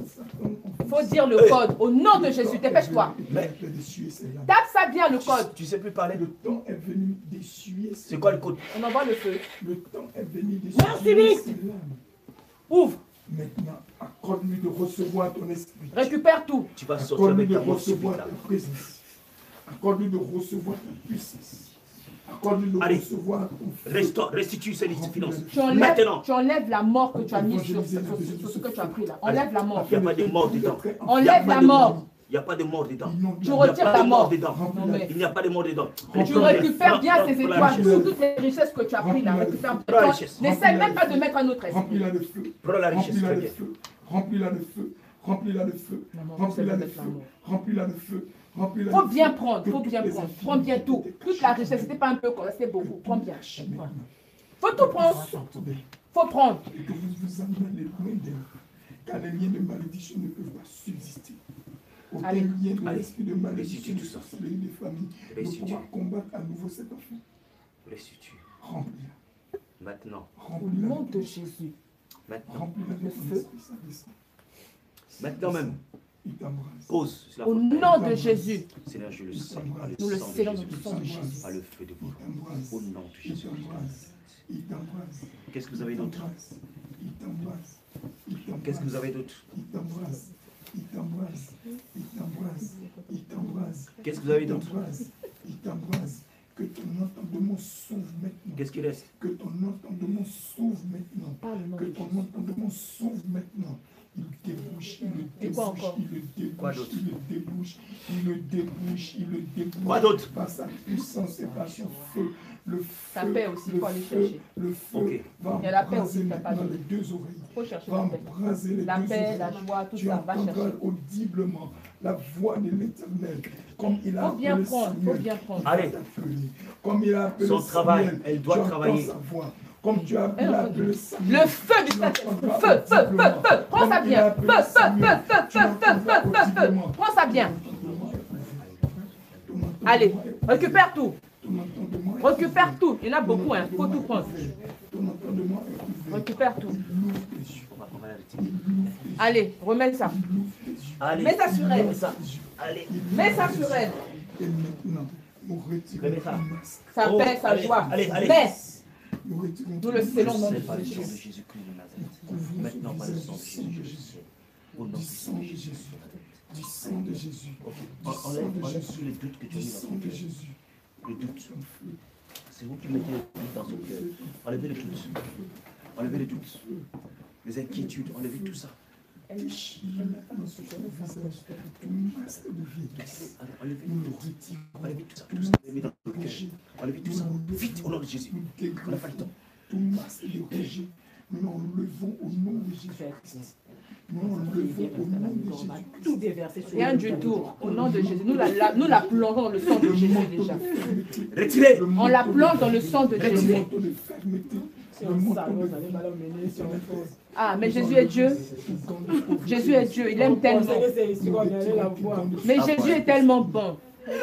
Faut dire le code. Au nom de Jésus, dépêche-toi. Tape ça bien le code. Tu sais plus parler. Le temps est venu d'essuyer. C'est quoi le code? On envoie le feu. Le temps est venu Merci, d'essuyer vite. ses larmes. Ouvre. Maintenant, accorde-lui de recevoir ton esprit. Récupère tout. Tu vas sortir Accorde-lui avec de ta mort recevoir subite là. ta présence. Accorde-lui de recevoir ta puissance. Accorde-lui de Allez. recevoir ton feu. Restitue ces finances. Tu enlèves la mort que tu as mise sur ce que tu as pris là. Enlève la mort. Il n'y a pas de mort dedans. Enlève la mort. Il n'y a pas de mort dedans. Tu retires ta mort. dedans. mais- Il n'y a pas de mort dedans. Tu récupères bien Prends ces la étoiles, richesse. toutes les richesses que tu as prises là. Récupère. Prends la richesse. N'essaie même pas de mettre un autre esprit. Remplis-la de feu. Prends la richesse. Remplis-la très de bien. feu. Remplis-la de feu. Remplis-la de feu. Maman, Remplis-la de c'est feu. l'amour. Remplis-la de feu. Remplis-la Faut de bien feu. prendre, Que faut toutes bien les prendre. infinités Prends bien tout. t'aient Toute la cachées. richesse, c'était pas un peu, c'était beaucoup. Prends bien. Maintenant. Faut tout prendre. Sortez. Faut prendre. Et que vous vous amenez loin d'elle. Car les liens de malédiction ne peuvent pas subsister. Aucun Allez. lien de Allez. l'esprit de malédiction Restitue de tout ça. sorcellerie des familles ne Restitue. pourra combattre à nouveau cet enfant. Restitue. Remplis-la. Maintenant. Au Remplis-la. nom de Jésus. Maintenant. Remplis-la de Le ton feu. esprit, ça descend. Maintenant même. Il t'embrasse. Pose sur la Au porte. nom de Jésus. Seigneur, je le sens. Nous le sang de scellons dans Jésus. le sang de Jésus. Par le feu de Il vous. t'embrasse. Au nom de Il Jésus. t'embrasse. Il t'embrasse. Qu'est-ce que vous avez d'autre? Il t'embrasse. Il t'embrasse. Qu'est-ce que vous avez d'autre? Il t'embrasse. Il t'embrasse. Il t'embrasse. Il t'embrasse. Qu'est-ce que vous avez d'autre? Il t'embrasse. Que ton entendement s'ouvre maintenant. Qu'est-ce qui reste? Que ton entendement s'ouvre maintenant. Que ton entendement s'ouvre maintenant. Il débouche, il le Et quoi débouche, encore? il le Quoi débouche, d'autre? il le débouche, il le débouche, il le débouche. Quoi d'autre? Par sa puissance et par son feu. Le feu, Ta paix aussi, le faut aller feu, chercher. le feu Ok. va Il y a la paix embraser aussi, t'as pas maintenant dit. les deux oreilles. Faut chercher Va la paix. embraser les La deux paix, oreilles. la joie, tout Tu ça, va entendras chercher. audiblement la voix de l'Éternel, comme il a Faut bien appelé prendre, Samuel. faut bien prendre. Allez. Comme il a appelé Son travail, Samuel, elle doit tu entends travailler. sa voix. Comme tu as appelé Samuel, Le feu du tu Saint-Esprit. entendras Feu, feu, feu, audiblement. feu. Prends ça Comme il a bien. appelé Feu, feu, feu, Samuel, feu, tu feu, feu, entendras feu, feu, feu. audiblement. Prends ça bien. Ton entendement Allez, est ouvert. récupère tout. Ton entendement est Récupère ouvert. tout. Il y en a Ton beaucoup, hein. Faut entendement tout est prendre. ouvert. Ton entendement est ouvert. Récupère tout. Il ouvre les yeux. On va la retirer. Il ouvre les yeux. Allez, remets ça. Il ouvre les yeux. Allez. Mets ça sur elle. Mets ça. Allez. Mets ça sur elle. Et maintenant, nous retirons Remets ça. le masque. Sa Oh, paix, sa allez, joie. allez, allez. Mais, Nous retirons nous le scellons dans C'est le par sang le de sang de Jésus. Jésus-Christ de Nazareth. couvrons Maintenant, par le sang de du sang de Jésus. Jésus. Au nom Du de sang de Jésus. Jésus. Du sang de Jésus. Ok. Du sang Enlève de tous Jésus. les doutes que tu as Du mis dans sang ton de cœur. Jésus. Le doute. Ton feu. C'est vous qui mettez le doute dans son cœur. Enlevez le doute. Enlevez le doute. Les inquiétudes. Enlevez tout ça. Déchire maintenant sur ton visage tout masque de vieillesse. Enlevez Nous le le doute. retirons. Enlevez tout ça. Tout ça. Enlevez dans le cœur. Enlevez tout ça. Vite au nom de Jésus. Nous On n'a pas le dégrevons temps. tout masque de rejet. Nous l'enlevons au nom de Jésus-Christ. Nous l'enlevons au nom de Jésus-Christ. Tout déversé sur Rien du tout. Au nom de Jésus. Nous la plongeons dans le sang de Jésus déjà. Retirez. On la plonge dans le sang de Le Jésus. manteau de fermeté. Si Le on manteau s'arrose, de on allait mal emmener sur le feu. Ah, mais Jésus est Dieu. Jésus est Dieu. Il aime tellement. C'est ici qu'on allait la voir. Mais Jésus est tellement bon.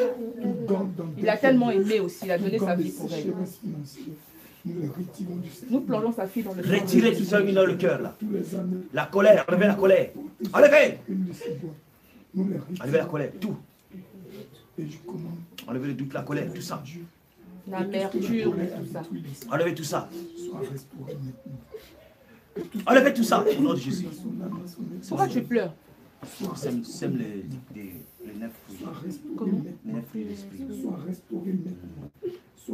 Il a tellement aimé aussi. Il a donné sa vie pour elle. Nous les retirons du Seigneur. Nous plongeons sa fille dans le sang de Retirez tout Jésus. ça dans le cœur là. Tous les anneaux. La colère. Enlevez la colère. Enlevez. Une de ses doigts. Nous les retirons. Enlevez la colère. Tout. Et je commande Enlevez le doute, la colère, tout ça. Dieu. L'amertume, tout ça. Enlevez tout ça. Soit restauré maintenant. Que tout Enlevez tout ça au nom de Jésus. son âme, son esprit, Pourquoi tu pleures? Sème les neuf fruits. soit restauré Comment? maintenant. Les neuf fruits de l'esprit. Soit restauré maintenant. Soit restauré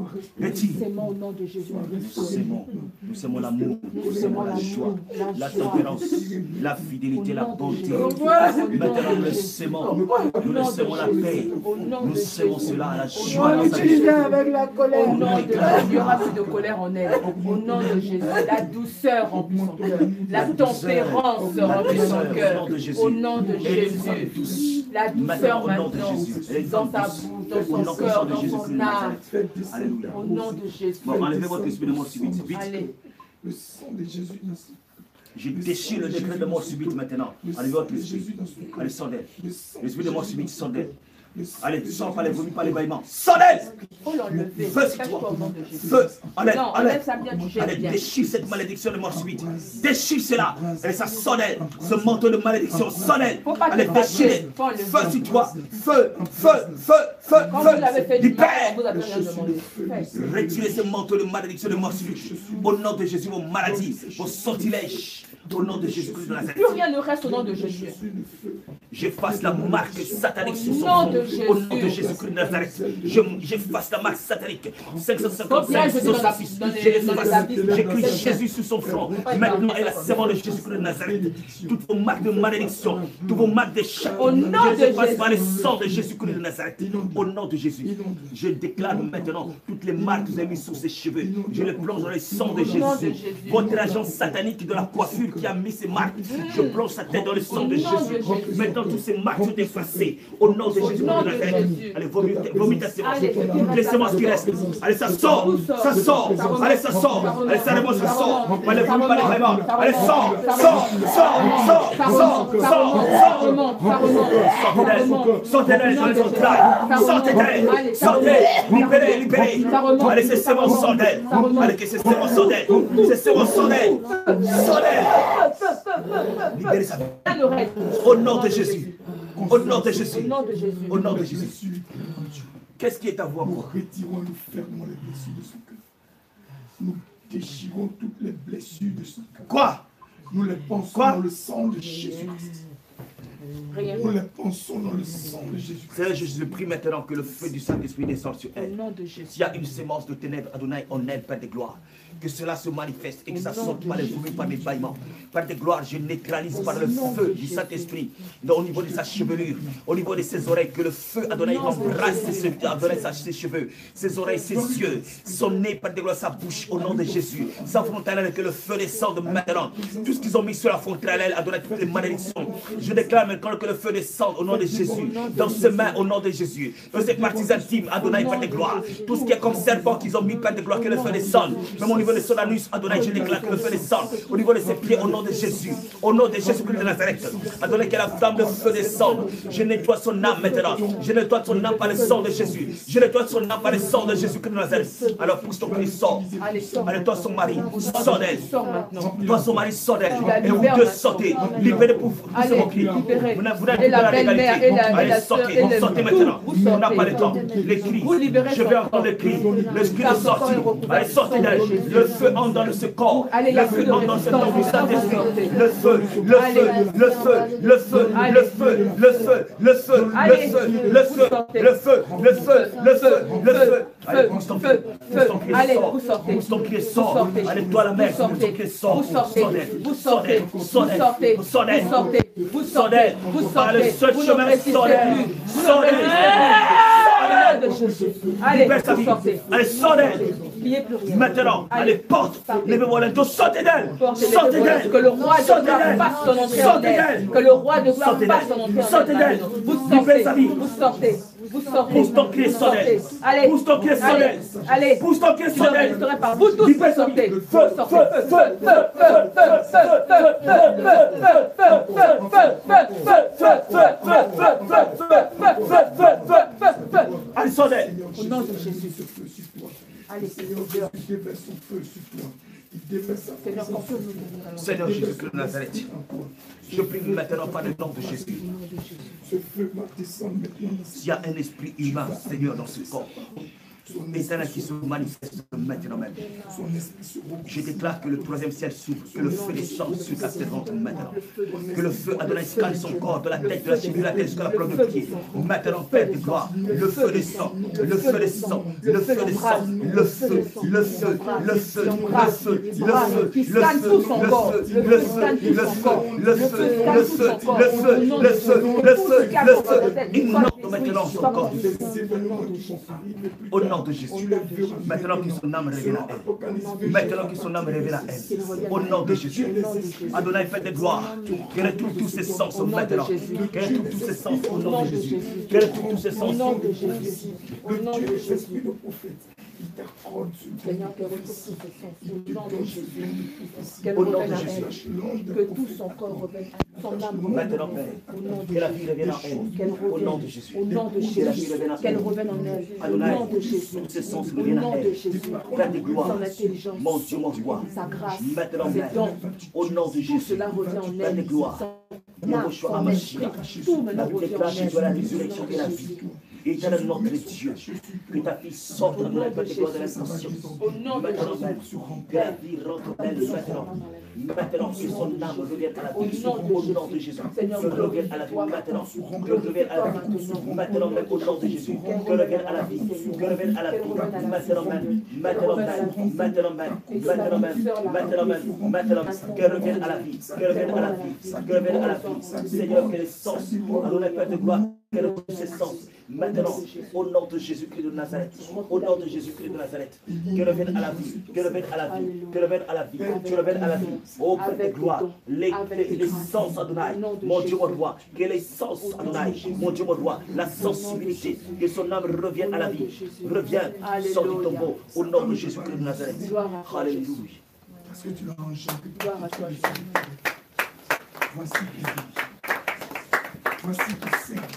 Petit. Nous s'aimons au nom de Jésus. Nous aimons l'amour, nous aimons la joie, la tempérance, la fidélité, la bonté. Maintenant, nous le aimons. Nous le aimons la paix. Nous aimons cela, la joie. Avec la colère. Au nom de Jésus, il n'y aura plus de colère en elle. Au nom de Jésus, la douceur remplit son cœur. La tempérance remplit son cœur. Au nom de Jésus. La douceur maintenant, dans sa bouche, dans son cœur, dans son âme. Au nom de Jésus. Bon, enlevez votre esprit de mort subite. Vite. Allez. Le sang de Jésus dans son Je déchire le décret de mort subite maintenant. Enlevez votre esprit. Allez, sors d'elle. L'esprit de mort subite, sors d'elle. Allez, sors par les vomis, par les bâillements. Sors d'elle. Il faut l'enlever. Feu sur toi. Feu. Allez, non, allez. enlève ça bien, tu jettes Allez, bien. déchire cette malédiction de mort subite. Déchire cela. Et ça sort d'elle. Ce manteau de malédiction, sort d'elle. Faut pas te Allez, déchirez. faut enlever. Feu sur toi. Feu, feu, feu, feu, Quand vous l'avez fait feu. du mal, Libère. on vous a rien demandé. Faites. Retirez ce manteau de malédiction de mort subite. Au nom de Jésus, vos maladies, vos sortilèges. Au nom de Jésus-Christ de Nazareth. Plus rien ne reste au nom de Jésus. J'efface la marque satanique sur son nom front. de Au nom de Jésus. Jésus-Christ de Nazareth. J'efface la marque satanique. Donc 555, là, je dis dans la- saucisses. dans les- J'écris Jésus sur son front. Maintenant, et la sémence de Jésus-Christ de Nazareth. Toutes vos marques de malédiction, toutes vos marques d'échec. Au nom Je de les efface Jésus. par le sang de Jésus-Christ de Nazareth. Au nom de Jésus. Je déclare maintenant toutes les marques que vous avez mises sur ses cheveux. Je les plonge dans le sang de nom de Jésus. Jésus. Votre agent satanique de la coiffure qui a mis ces marques. Je plonge sa tête dans le sang de Au nom de Jésus. Jésus. Maintenant, tous ces marques sont effacées. Au nom de Jésus. nom de Nazareth. Jésus. Allez, vomis ta sémence. Allez, Toutes les sémences qui restent. Allez, ça sort. Ça sort. Allez, ça sort. Allez, ça remonte, ça sort. Allez, vomis pas les vraiment. Allez, sort. Sort. Sort. Sort. Sort. Sort. Sortez-les dans les entrailles. Sortez-les. Sortez. Libérez, libérez. Allez, ces sémences sortent d'elle. Allez, que ces sémences sortent d'elle. Ces sémences sortent d'elle. Sortent d'elle. Libérez sa vie. Rien ne reste. Au nom de Jésus. Au nom de Jésus. Au nom de Jésus. Au nom de Jésus. Qu'est-ce qui est à vous Nous encore? retirons fermement les blessures de son cœur. Nous déchirons toutes les blessures de son cœur. Quoi? Nous les pensons Quoi? dans le sang de Jésus-Christ. Rien. Nous les pensons dans le sang de Jésus-Christ. Seigneur, je prie maintenant que le feu du Saint-Esprit descende sur Au elle. nom de Jésus. S'il y a une sémence de ténèbres, Adonai, en elle, Père de gloire, que cela se manifeste et que ça sorte par les vomis, par les bâillements. Père de gloire, je neutralise par le feu du Saint-Esprit, au niveau de sa chevelure, au niveau de ses oreilles, que le feu, Adonai, embrasse ses cheveux, ses oreilles, ses yeux, son nez, Père de gloire, sa bouche, au nom de Jésus. Sa frontale, que le feu descende maintenant. Tout ce qu'ils ont mis sur la frontale, Adonai, toutes les malédictions. Je déclare maintenant que le feu descende au nom de Jésus, dans ses mains, au nom de Jésus. Dans ses parties intimes, Adonai, Père de gloire. Tout ce qui est comme serpent qu'ils ont mis, Père de gloire, que le feu descende. Même au niveau de son anus, Adonai, je déclare que le feu descende. Au niveau de ses pieds, au nom de Jésus. Au nom de Jésus-Christ de Nazareth. Adonai, que la flamme de feu descende. Je nettoie son âme maintenant. Je nettoie son âme par le sang de Jésus. Je nettoie son âme par le sang de Jésus-Christ de Nazareth. Alors pousse ton cri, sort. Allez, sors. Allez, toi son mari, sors d'elle. Sors maintenant. Toi son mari, sort d'elle. la Et vous libères deux maintenant. sortez. Libérez pour vous. Allez, Mon cri. libérez. Vous n'avez Et la pas la belle-mère, légalité. et la Allez, sœur, sortez. et le- Sortez maintenant. vous On n'a sortez. pas le temps. Les cris. Vous libérez Je son vais entendre corps. les cris. L'esprit Car est son corps sorti. est recouvert Allez, sortez d'elle. du sang de Jésus. Le feu entre dans ce corps. Allez, il y a Le plus feu de entre dans ce corps du résistance. Saint-Esprit. Sortez. Le feu, le Allez. feu, le feu, le feu, Allez. le feu, le feu, le feu, le Allez. feu, le Vous feu, sortez. le feu, le feu, le feu, le feu. Allez, Feu, pousse ton feu, pied, feu. pousse ton pied, Allez, sors. vous sortez. Pousse ton pied, Vous sors. sortez. Allez, toi la mère, Vous sortez. pousse ton pied, sors. Vous sortez. Vous sortez. Vous sortez. Vous sortez. Vous sortez. Vous sortez. Vous Par le sortez. seul Vous ne chemin, résistez sortez. plus. Vous ne Sortez. résistez plus. Allez, Libère sa vous vie. sortez. Allez, sortez. Il n'y a plus rien. Maintenant, allez, porte. Levez-moi l'entour, sortez d'elle. Portez-les Sortez devant. d'elle. Que le roi de Sortez gloire d'elle. fasse son entrée en Sortez elle. d'elle. Que le roi de gloire Sortez fasse d'elle. son entrée en Sortez elle. d'elle. Vous Libérez sortez. sa vie. Vous sortez. Vous sortez. Pousse ton pied, Vous sortez. sortez. Allez. Pousse ton pied, Allez. sortez. Allez. Pousse ton pied, Je ne sortez. résisterai pas. Vous tous, Libère vous sa vie. sortez. Feu, Vous sortez. feu, feu, feu, allez, sortez. Au nom de Jésus. Allez, Seigneur Jésus déverse son feu sur toi. Il déverse sa Seigneur, présence. qu'on peut nous Seigneur Jésus-Christ de Nazareth, je prie maintenant par le nom de Jésus. Ce feu va descendre maintenant. S'il y a un esprit humain, Seigneur, dans ce corps, éternel qui se manifeste maintenant même. Je déclare que le troisième ciel s'ouvre, que le feu descend sur ta servante maintenant. Que le feu Adonai scale son corps, de la tête, de la cheville, de la tête jusqu'à la plante de pied. Maintenant, Père de gloire, le feu descend, le feu descend, le feu descend, le feu, le feu, le feu, le feu, le feu, le feu, le feu, il monte maintenant son corps. Au nom de Jésus. Maintenant que son âme revienne à elle. Maintenant que son âme revienne à elle. Au nom de Jésus. Adonai, fais des gloires. Qu'elle retrouve tous ses sens maintenant. Qu'elle retrouve tous ses sens au nom de Jésus. Qu'elle retrouve tous ses sens. Au nom de Jésus. Au nom de Jésus. Seigneur, que retrouve tous ses sens. Au nom de Jésus. Qu'elle revienne à elle. Que tout son corps revienne à son âme. Maintenant, Père, que la vie revienne à elle. Au nom de Jésus. Au nom de Jésus. Qu'elle revienne en elle. Au nom de Jésus. Tous ses sens Au reviennent à nom de elle. Jésus. Père de gloire. Son intelligence. Mon Dieu, mon roi. Sa grâce. Maintenant, Ses Père, dons. au nom de Tout Jésus. cela revient en Père de elle. gloire. Tout Tout maintenant la Bible revient déclare en que tu as la elle. résurrection et la vie. Éternel notre Dieu, que ta fille sorte de la gloire de l'intention. Maintenant même, que la vie rentre en elle maintenant. Maintenant que son âme revienne à la vie. Au nom de Jésus. Que revienne à la vie maintenant. Que revienne à la vie. Maintenant même au nom de Jésus. Que revienne à la vie. Que revienne à la vie. Maintenant même. Maintenant même. Maintenant même. Maintenant même. Maintenant même. Maintenant même. Que revienne à la vie. Que revienne à la vie. Que revienne à la vie. Seigneur, que les sens. Allons Père de gloire. Qu'elle retrouve ses sens. Maintenant, au nom de Jésus-Christ de Nazareth, au nom de Jésus-Christ de Nazareth, qu'elle revienne à la vie, qu'elle revienne à la vie, qu'elle revienne à la vie, qu'elle revienne à la vie. Oh Père de gloire, les sens Adonai, mon Dieu mon roi, que les sens Adonai, mon Dieu mon roi, la sensibilité, que son âme revienne à la vie, revienne, sort du tombeau, au nom de Jésus-Christ de Nazareth. Alléluia. Parce que tu l'as engendré. Gloire à toi. Voici qui voici qui sert.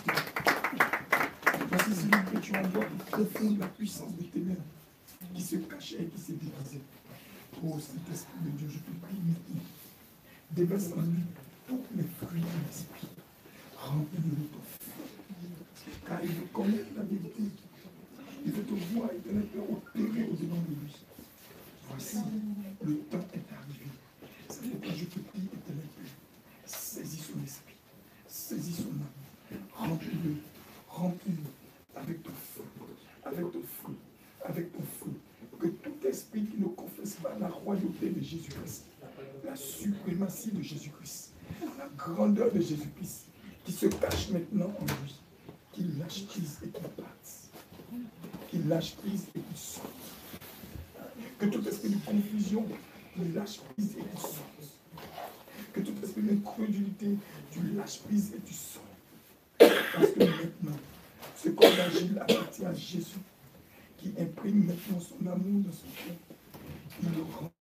Voici celui que tu envoies au fond de la puissance des ténèbres, qui se cachait et qui s'est déguisé. Oh Saint-Esprit de Dieu, je te prie maintenant, déverse en lui tous les fruits de l'esprit. Remplis-le de ton feu. Car il veut connaître la vérité. Il veut te voir et te opérer au-devant de lui. Voici, le temps est arrivé. C'est pourquoi je te prie, éternel Père, saisis son esprit, saisis son âme, remplis-le, remplis-le avec ton feu, avec ton feu, avec ton feu. Que tout esprit qui ne confesse pas la royauté de Jésus-Christ, la suprématie de Jésus-Christ, la grandeur de Jésus-Christ, qui se cache maintenant en lui, qu'il lâche prise et qu'il parte, qu'il lâche prise et qu'il sorte. Que tout esprit de confusion, tu lâches prise et tu sortes. Que tout esprit d'incrédulité, tu lâches prise et tu sortes. Parce que maintenant, ce corps d'Agile appartient à Jésus, qui imprime maintenant son amour dans son cœur. Il le rend